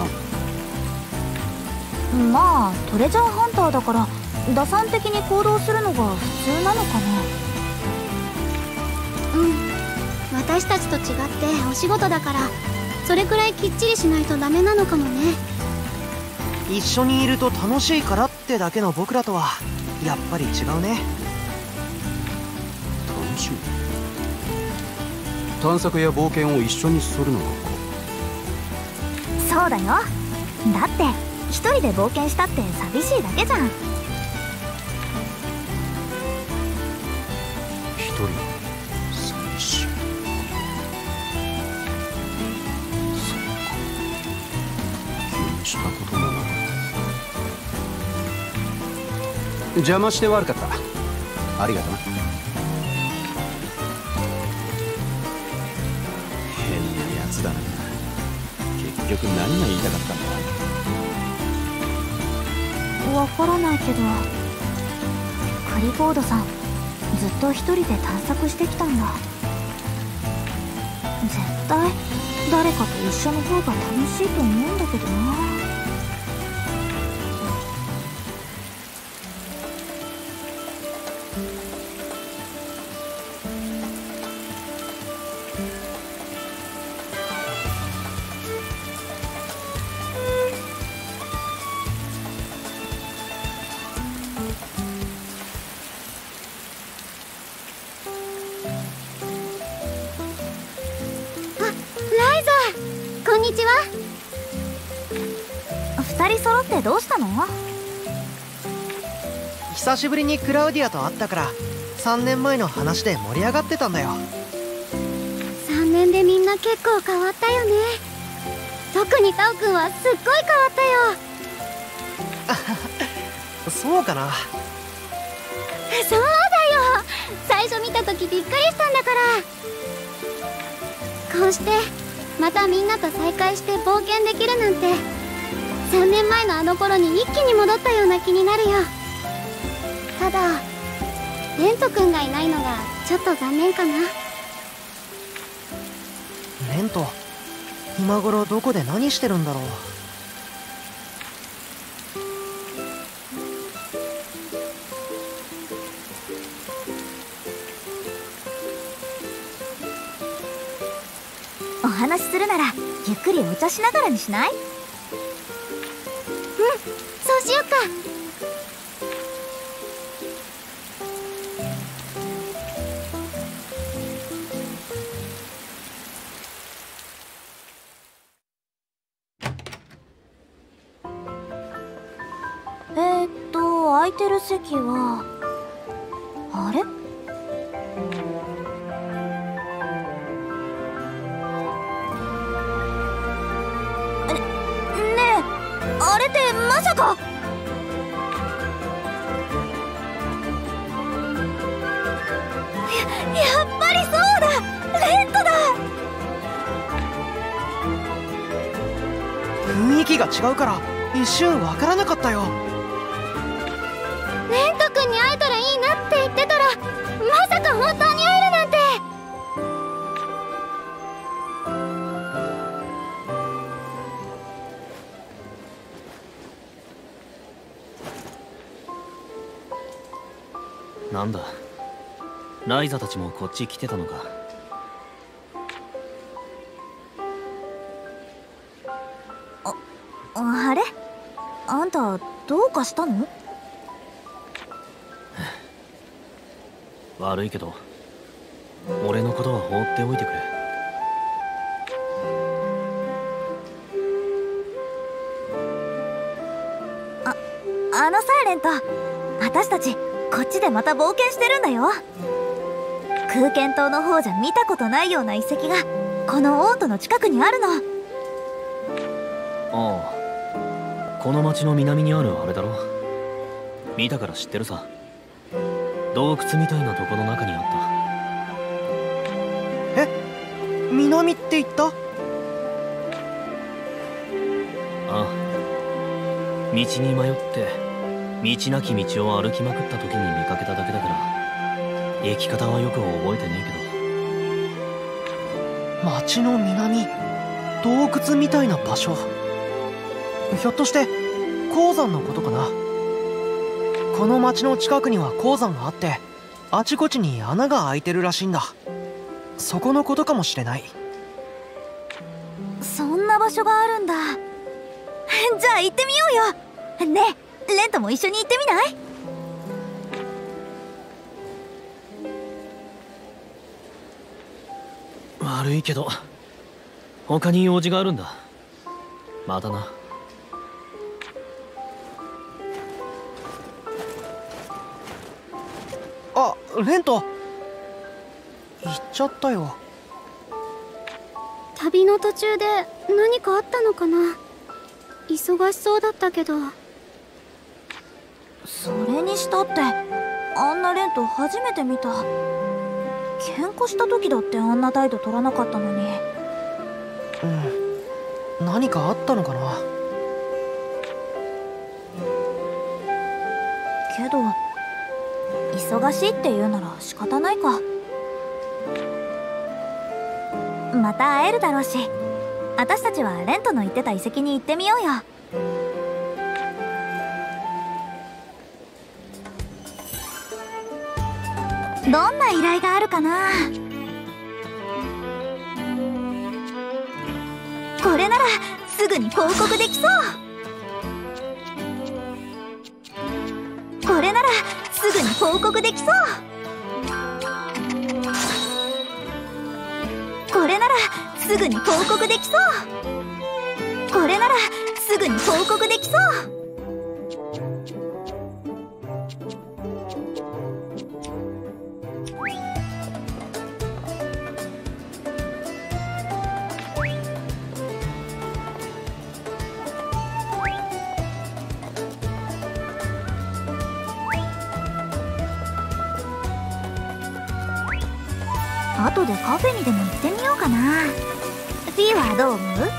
S1: な。
S3: まあトレジャーハンターだから打算的に行動するのが普通なのか
S2: うん、私たちと違ってお仕事だからそれくらいきっちりしないとダメなのかもね。
S4: 一緒にいると楽しいからってだけの僕らとはやっぱり違うね。
S1: 楽しい？探索や冒険を一緒にするのか。
S3: な。そうだよ。だって一人で冒険したって寂しいだけじゃん。
S1: 一人寂しい。そうか、気にしたこともなかった。邪魔して悪かった。ありがとな。
S6: 変なやつだな。結局何が言いたかったんだ。
S3: わからないけど、クリフォードさんずっと一人で探索してきたんだ。絶対誰かと一緒の方が楽しいと思うんだけどな。
S2: こんにちは。
S3: 二人揃ってどうしたの？
S4: 久しぶりにクラウディアと会ったからさんねんまえの話で盛り上がってたんだよ。
S2: さんねんでみんな結構変わったよね。特にタオくんはすっごい変わったよ。
S4: そうかな。
S2: そうだよ、最初見た時びっくりしたんだから。こうしてまたみんなと再会して冒険できるなんて、さんねんまえのあの頃に一気に戻ったような気になるよ。ただレントくんがいないのがちょっと残念かな。
S4: レント今頃どこで何してるんだろう。
S3: お話しするならゆっくりお茶しながらにしない？
S2: うん、そうしよっか。
S3: えーっと空いてる席はあれ？あれってまさか。や、やっぱりそうだ、レントだ。
S4: 雰囲気が違うから一瞬わからなかったよ。
S2: レントくんに会えたらいいなって言ってたら、まさか本当に会えるなんて。
S7: なんだ、ライザたちもこっち来てたのか。
S3: ああれ、あんたどうかしたの？
S7: 悪いけど俺のことは放っておいてくれ。
S3: あ、あのさレント、私たちこっちでまた冒険してるんだよ。空間島の方じゃ見たことないような遺跡がこのオートの近くにあるの。
S7: ああ、この町の南にあるあれだろ。見たから知ってるさ。洞窟みたいなとこの中にあった。
S4: え、南って言った？あ
S7: あ、道に迷って道なき道を歩きまくった時に見かけただけだから行き方はよく覚えてねえけど。
S4: 町の南、洞窟みたいな場所。ひょっとして鉱山のことかな。この町の近くには鉱山があってあちこちに穴が開いてるらしいんだ。そこのことかもしれない。
S3: そんな場所があるんだ。じゃあ行ってみようよ。ねえ、レントも一緒に行ってみない？
S7: 悪いけど他に用事があるんだ。またな。
S4: あ、レント行っちゃったよ。
S2: 旅の途中で何かあったのかな。忙しそうだったけど。
S3: それにしたってあんなレント初めて見た。喧嘩した時だってあんな態度取らなかったのに。
S4: うん、何かあったのかな。
S3: けど忙しいって言うなら仕方ないか。また会えるだろうし、私たちはレントの言ってた遺跡に行ってみようよ。どんな依頼があるかな。これならすぐに報告できそう。これならすぐに報告できそう。これならすぐに報告できそう。これならすぐに報告できそう。後でカフェにでも行ってみようかな。フィーはどう思う？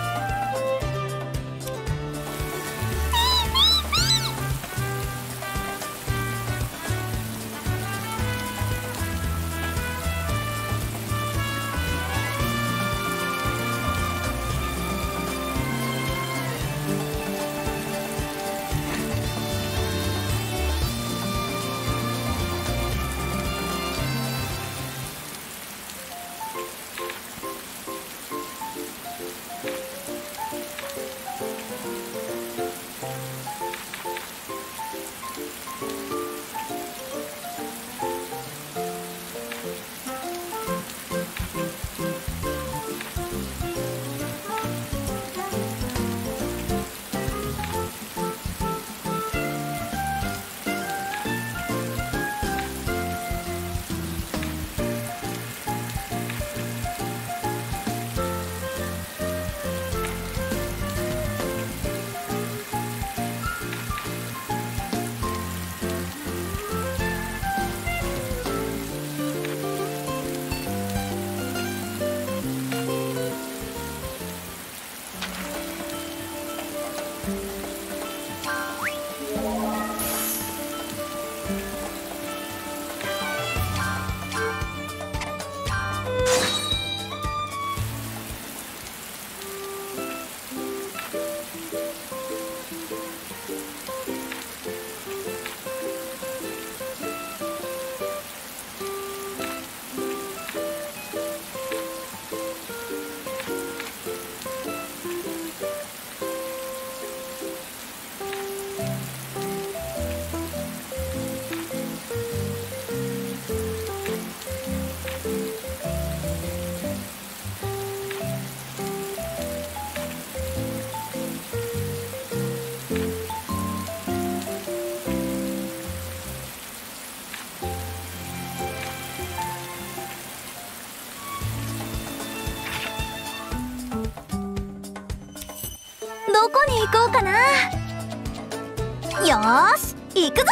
S3: どこに行こうかな。よーし行くぞ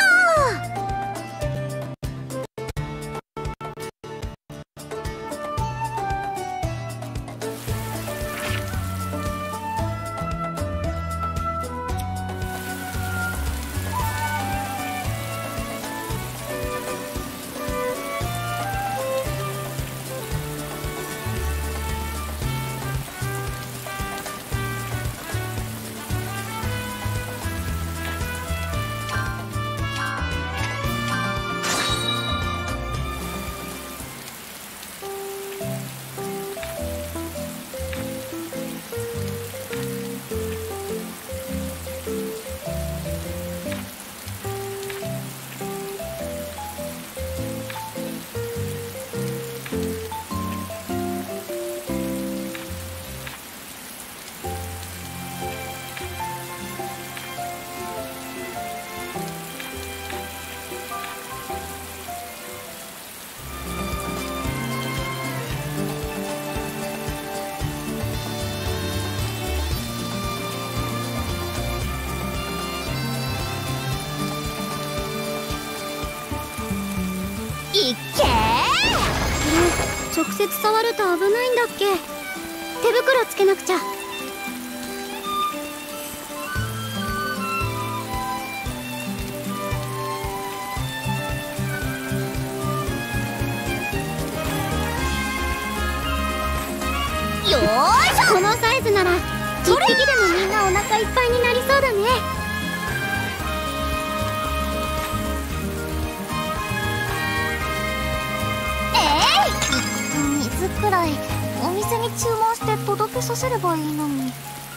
S3: いっけー。
S2: 直接触ると危ないんだっけ。手袋つけなくちゃ。
S3: よーいしょ。
S2: このサイズならいっぴきでもみんなお腹いっぱいになりそうだね。
S3: 水くらいお店に注文して届けさせればいいのに。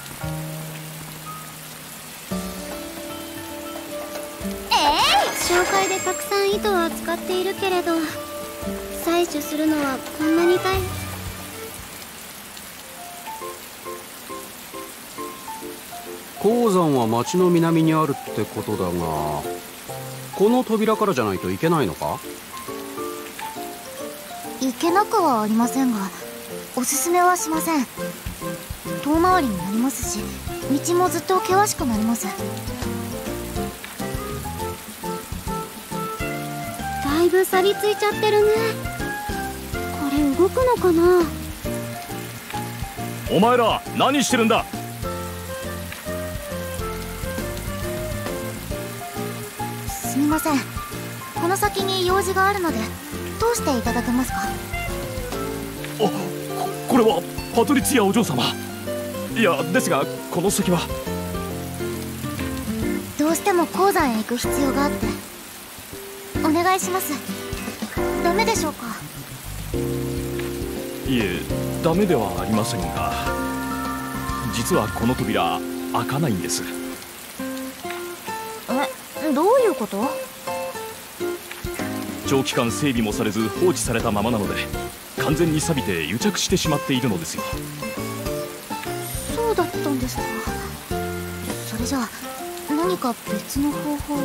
S2: えい、紹介でたくさん糸を扱っているけれど採取するのはこんなに大変。
S1: 鉱山は町の南にあるってことだが、この扉からじゃないといけないのか？
S3: 行けなくはありませんが、おすすめはしません。遠回りになりますし、道もずっと険しくなります。
S2: だいぶ錆びついちゃってるね。これ動くのかな？
S8: お前ら何してるんだ？
S3: すみません、この先に用事があるので通していただけますか？
S8: あ、こ、これはパトリツィアお嬢様。いや、ですがこの先は。
S3: どうしても鉱山へ行く必要があって。お願いします。ダメでしょうか？
S8: いえ、ダメではありませんが、実はこの扉開かないんです。
S3: え、どういうこと？
S8: 長期間整備もされず放置されたままなので、完全に錆びて癒着してしまっているのですよ。
S3: そうだったんですか。それじゃあ何か別の方法は。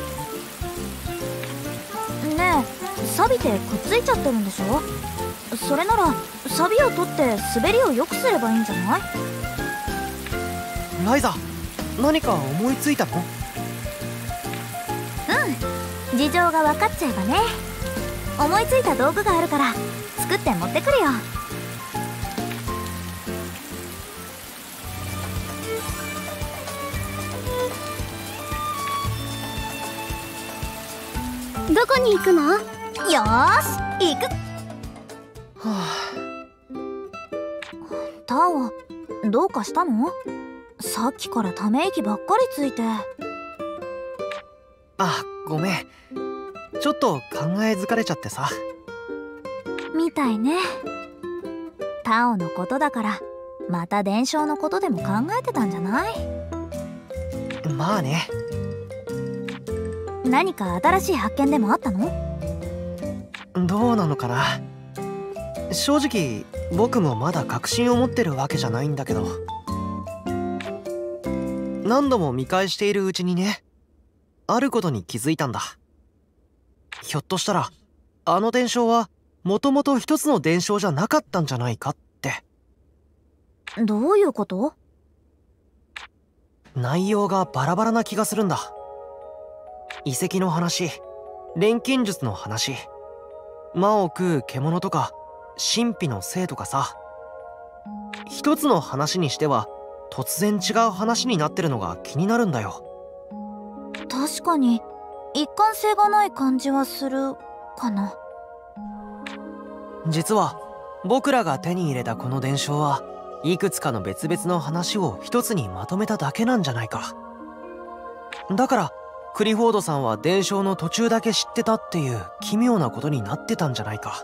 S3: ねえ、錆びてくっついちゃってるんでしょ？それなら錆びを取って滑りを良くすればいいんじゃない？
S4: ライザ、何か思いついたの？
S3: うん、事情が分かっちゃえばね。思いついた道具があるから作って持ってくるよ。
S2: どこに行くの？
S3: よーし行く。
S4: はあ。
S3: タオ、どうかしたの？さっきからため息ばっかりついて。
S4: あ、ごめん。ちょっと考え疲れちゃってさ。
S3: みたいね。タオのことだからまた伝承のことでも考えてたんじゃない？
S4: まあね。
S3: 何か新しい発見でもあったの？
S4: どうなのかな。正直僕もまだ確信を持ってるわけじゃないんだけど、何度も見返しているうちにね、あることに気づいたんだ。ひょっとしたらあの伝承はもともと一つの伝承じゃなかったんじゃないかって。
S3: どういうこと？
S4: 内容がバラバラな気がするんだ。遺跡の話、錬金術の話、魔を食う獣とか神秘の生とかさ、一つの話にしては突然違う話になってるのが気になるんだよ。
S3: 確かに一貫性がない感じはするかな。
S4: 実は僕らが手に入れたこの伝承はいくつかの別々の話を一つにまとめただけなんじゃないか。だからクリフォードさんは伝承の途中だけ知ってたっていう奇妙なことになってたんじゃないか。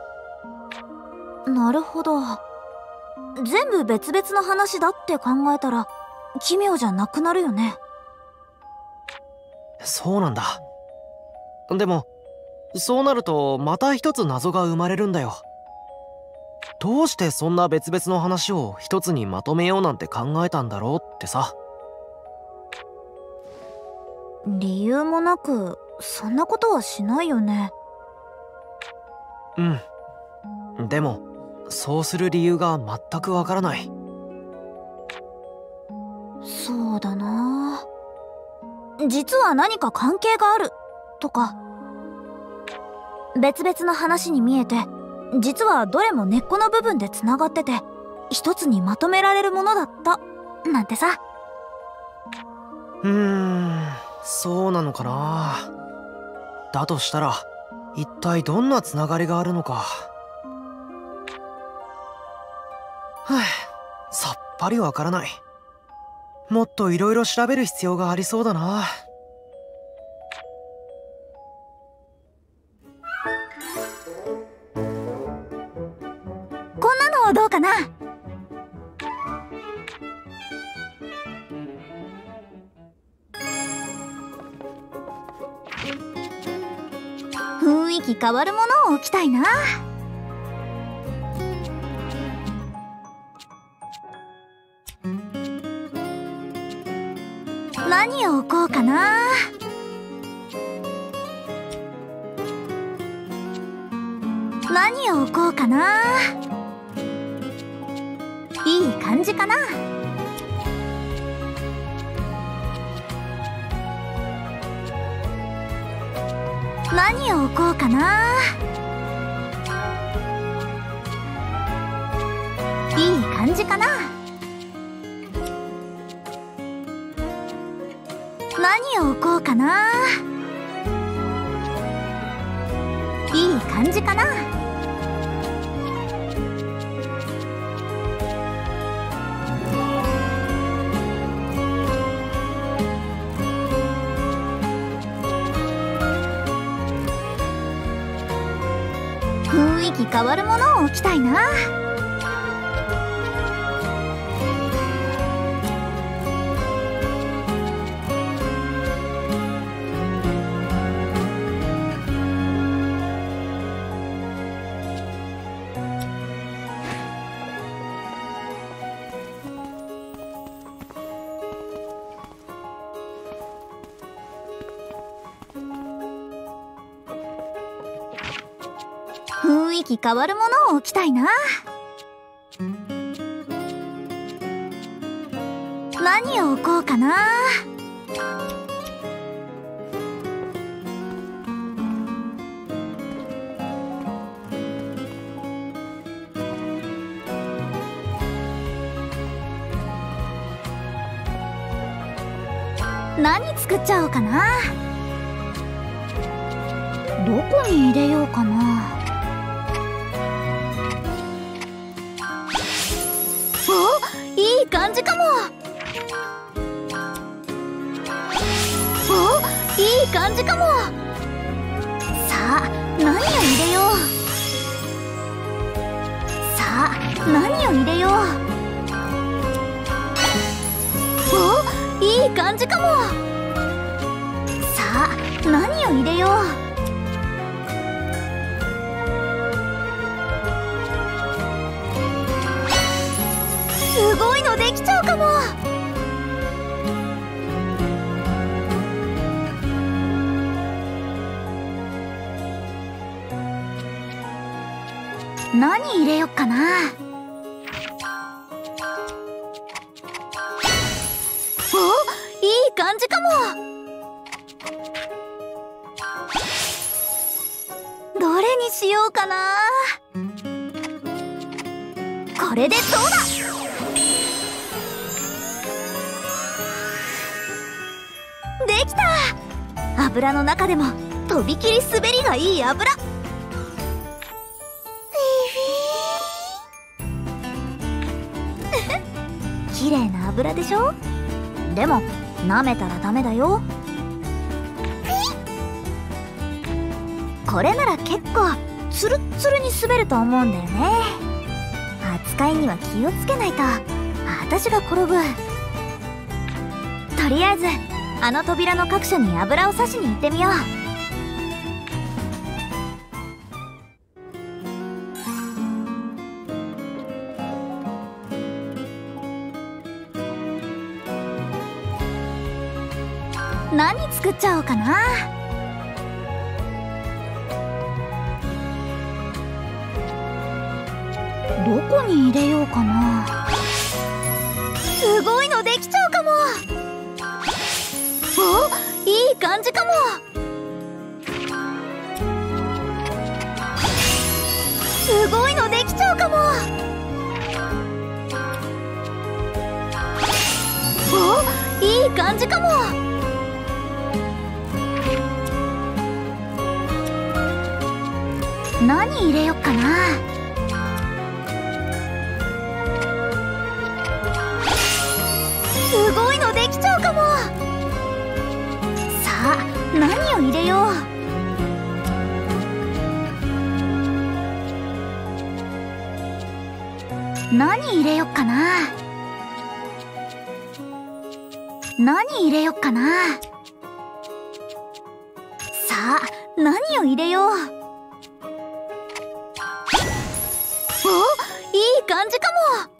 S3: なるほど。全部別々の話だって考えたら奇妙じゃなくなるよね。
S4: そうなんだ。でもそうなるとまた一つ謎が生まれるんだよ。どうしてそんな別々の話を一つにまとめようなんて考えたんだろうってさ。
S3: 理由もなくそんなことはしないよね。
S4: うん。でもそうする理由が全くわからない。
S3: そうだな。実は何か関係があるとか、別々の話に見えて実はどれも根っこの部分でつながってて一つにまとめられるものだったなんてさ。
S4: うーん、そうなのかな。だとしたら一体どんなつながりがあるのか。はぁ、さっぱりわからない。もっといろいろ調べる必要がありそうだな。
S3: こんなのはどうかな。雰囲気変わるものを置きたいな。何を置こうかな。何を置こうかな。いい感じかな。何を置こうかな。いい感じかな。何を置こうかな。いい感じかな。雰囲気変わるものを置きたいな。雰囲気変わるものを置きたいな。何を置こうかな。何作っちゃおうかな。どこに入れようかな。お、いい感じかも。お、いい感じかも。さあ何を入れよう。さあ何を入れよう。お、いい感じかも。さあ何を入れよう。すごいのできちゃうかも。何入れよっかな。お、 い感じかも。どれにしようかな。これでどうだ。できた。油の中でもとびきり滑りがいい油。綺麗な油でしょ。でも舐めたらダメだよ。これなら結構ツルッツルに滑ると思うんだよね。扱いには気をつけないと私が転ぶ。とりあえずあの扉の各所に油を差しに行ってみよう。何作っちゃおうかな。どこに入れようかな。すごいのできちゃうかも。お、いい感じかも。すごいのできちゃうかも。お、いい感じかも。何入れよっかな。すごいのできちゃうかも。さあ何を入れよう。何入れよっかな。何入れよっかな。さあ何を入れよう。お、いい感じかも。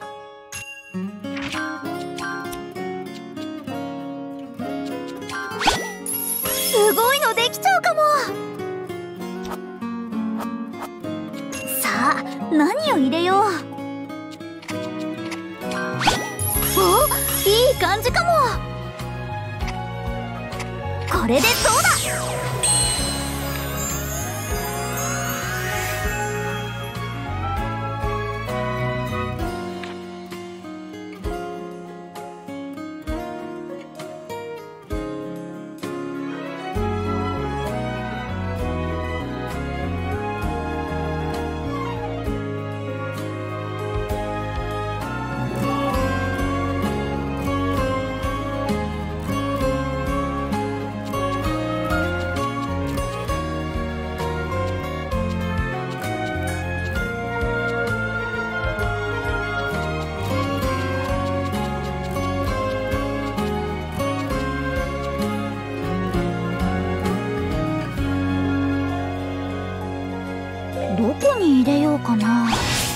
S3: すごいのできちゃうかも。さあ何を入れよう。お、いい感じかも。これでどうだ。どこに入れようかな。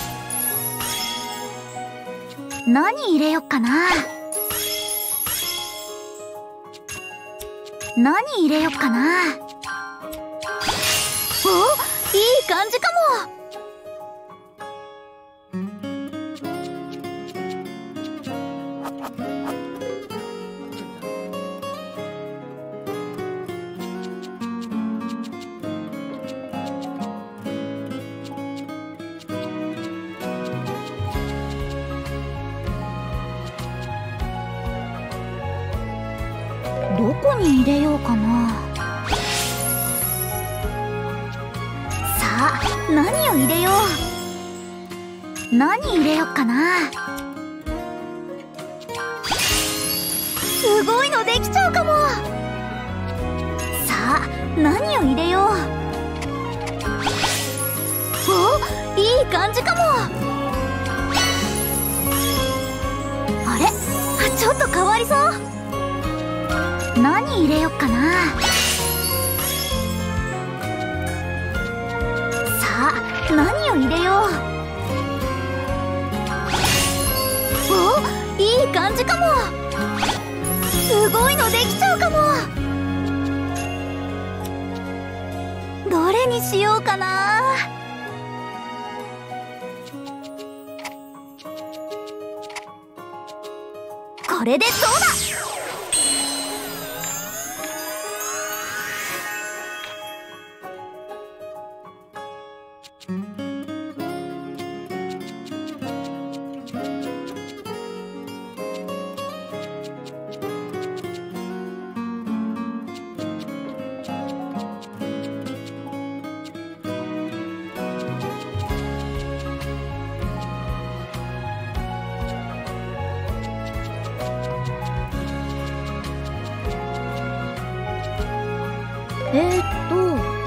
S3: 何入れよっかな。何入れよっかな。お、いい感じかも。どこに入れようかな。さあ何を入れよう。何入れよっかな。すごいのできちゃうかも。さあ何を入れよう。お、いい感じかも。あれ、あ、ちょっと変わりそう。何入れよっかな。さあ何を入れよう。お、いい感じかも。すごいのできちゃうかも。どれにしようかな。これでどうだ。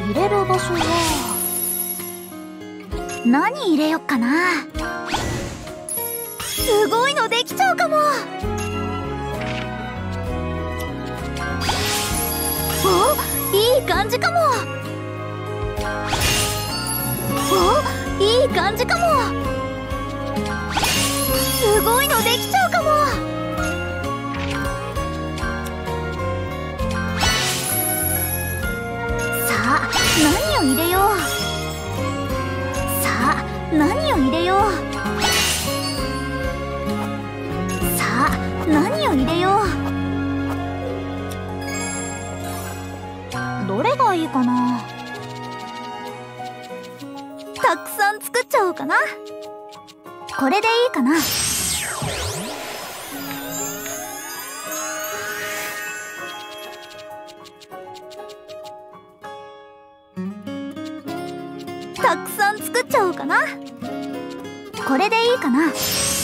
S3: 入れる場所は何入れよっかな。すごいのできちゃうかも。お、いい感じかも。お、いい感じかも。すごいのできちゃうかも。さあ何を入れよう。さあ何を入れよう。さあ何を入れよう。どれがいいかな。たくさん作っちゃおうかな。これでいいかな。たくさん作っちゃおうかな。これでいいかな。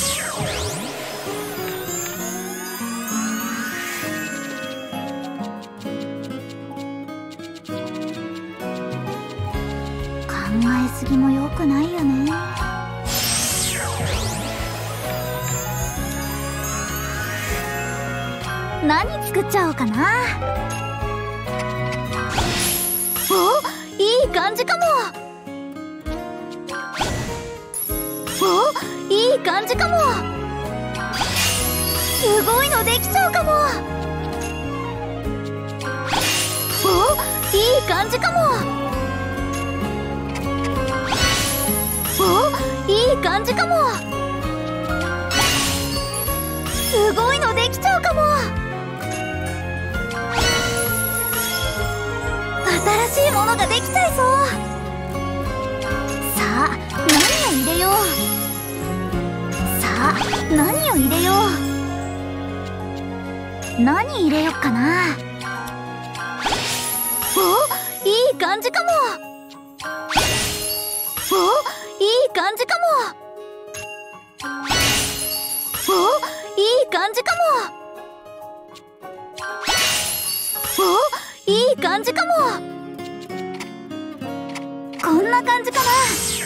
S3: 考えすぎも良くないよね。何作っちゃおうかな。お、いい感じかも。お、いい感じかも。すごいのできちゃうかも。お、いい感じかも。お、いい感じかも。すごいのできちゃうかも。新しいものができちゃいそう。さあ何を入れよう。さあ何を入れよう。何入れよっかな。お、いい感じかも。お、いい感じかも。お、いい感じかも。お、いい感じかも。こんな感じかな。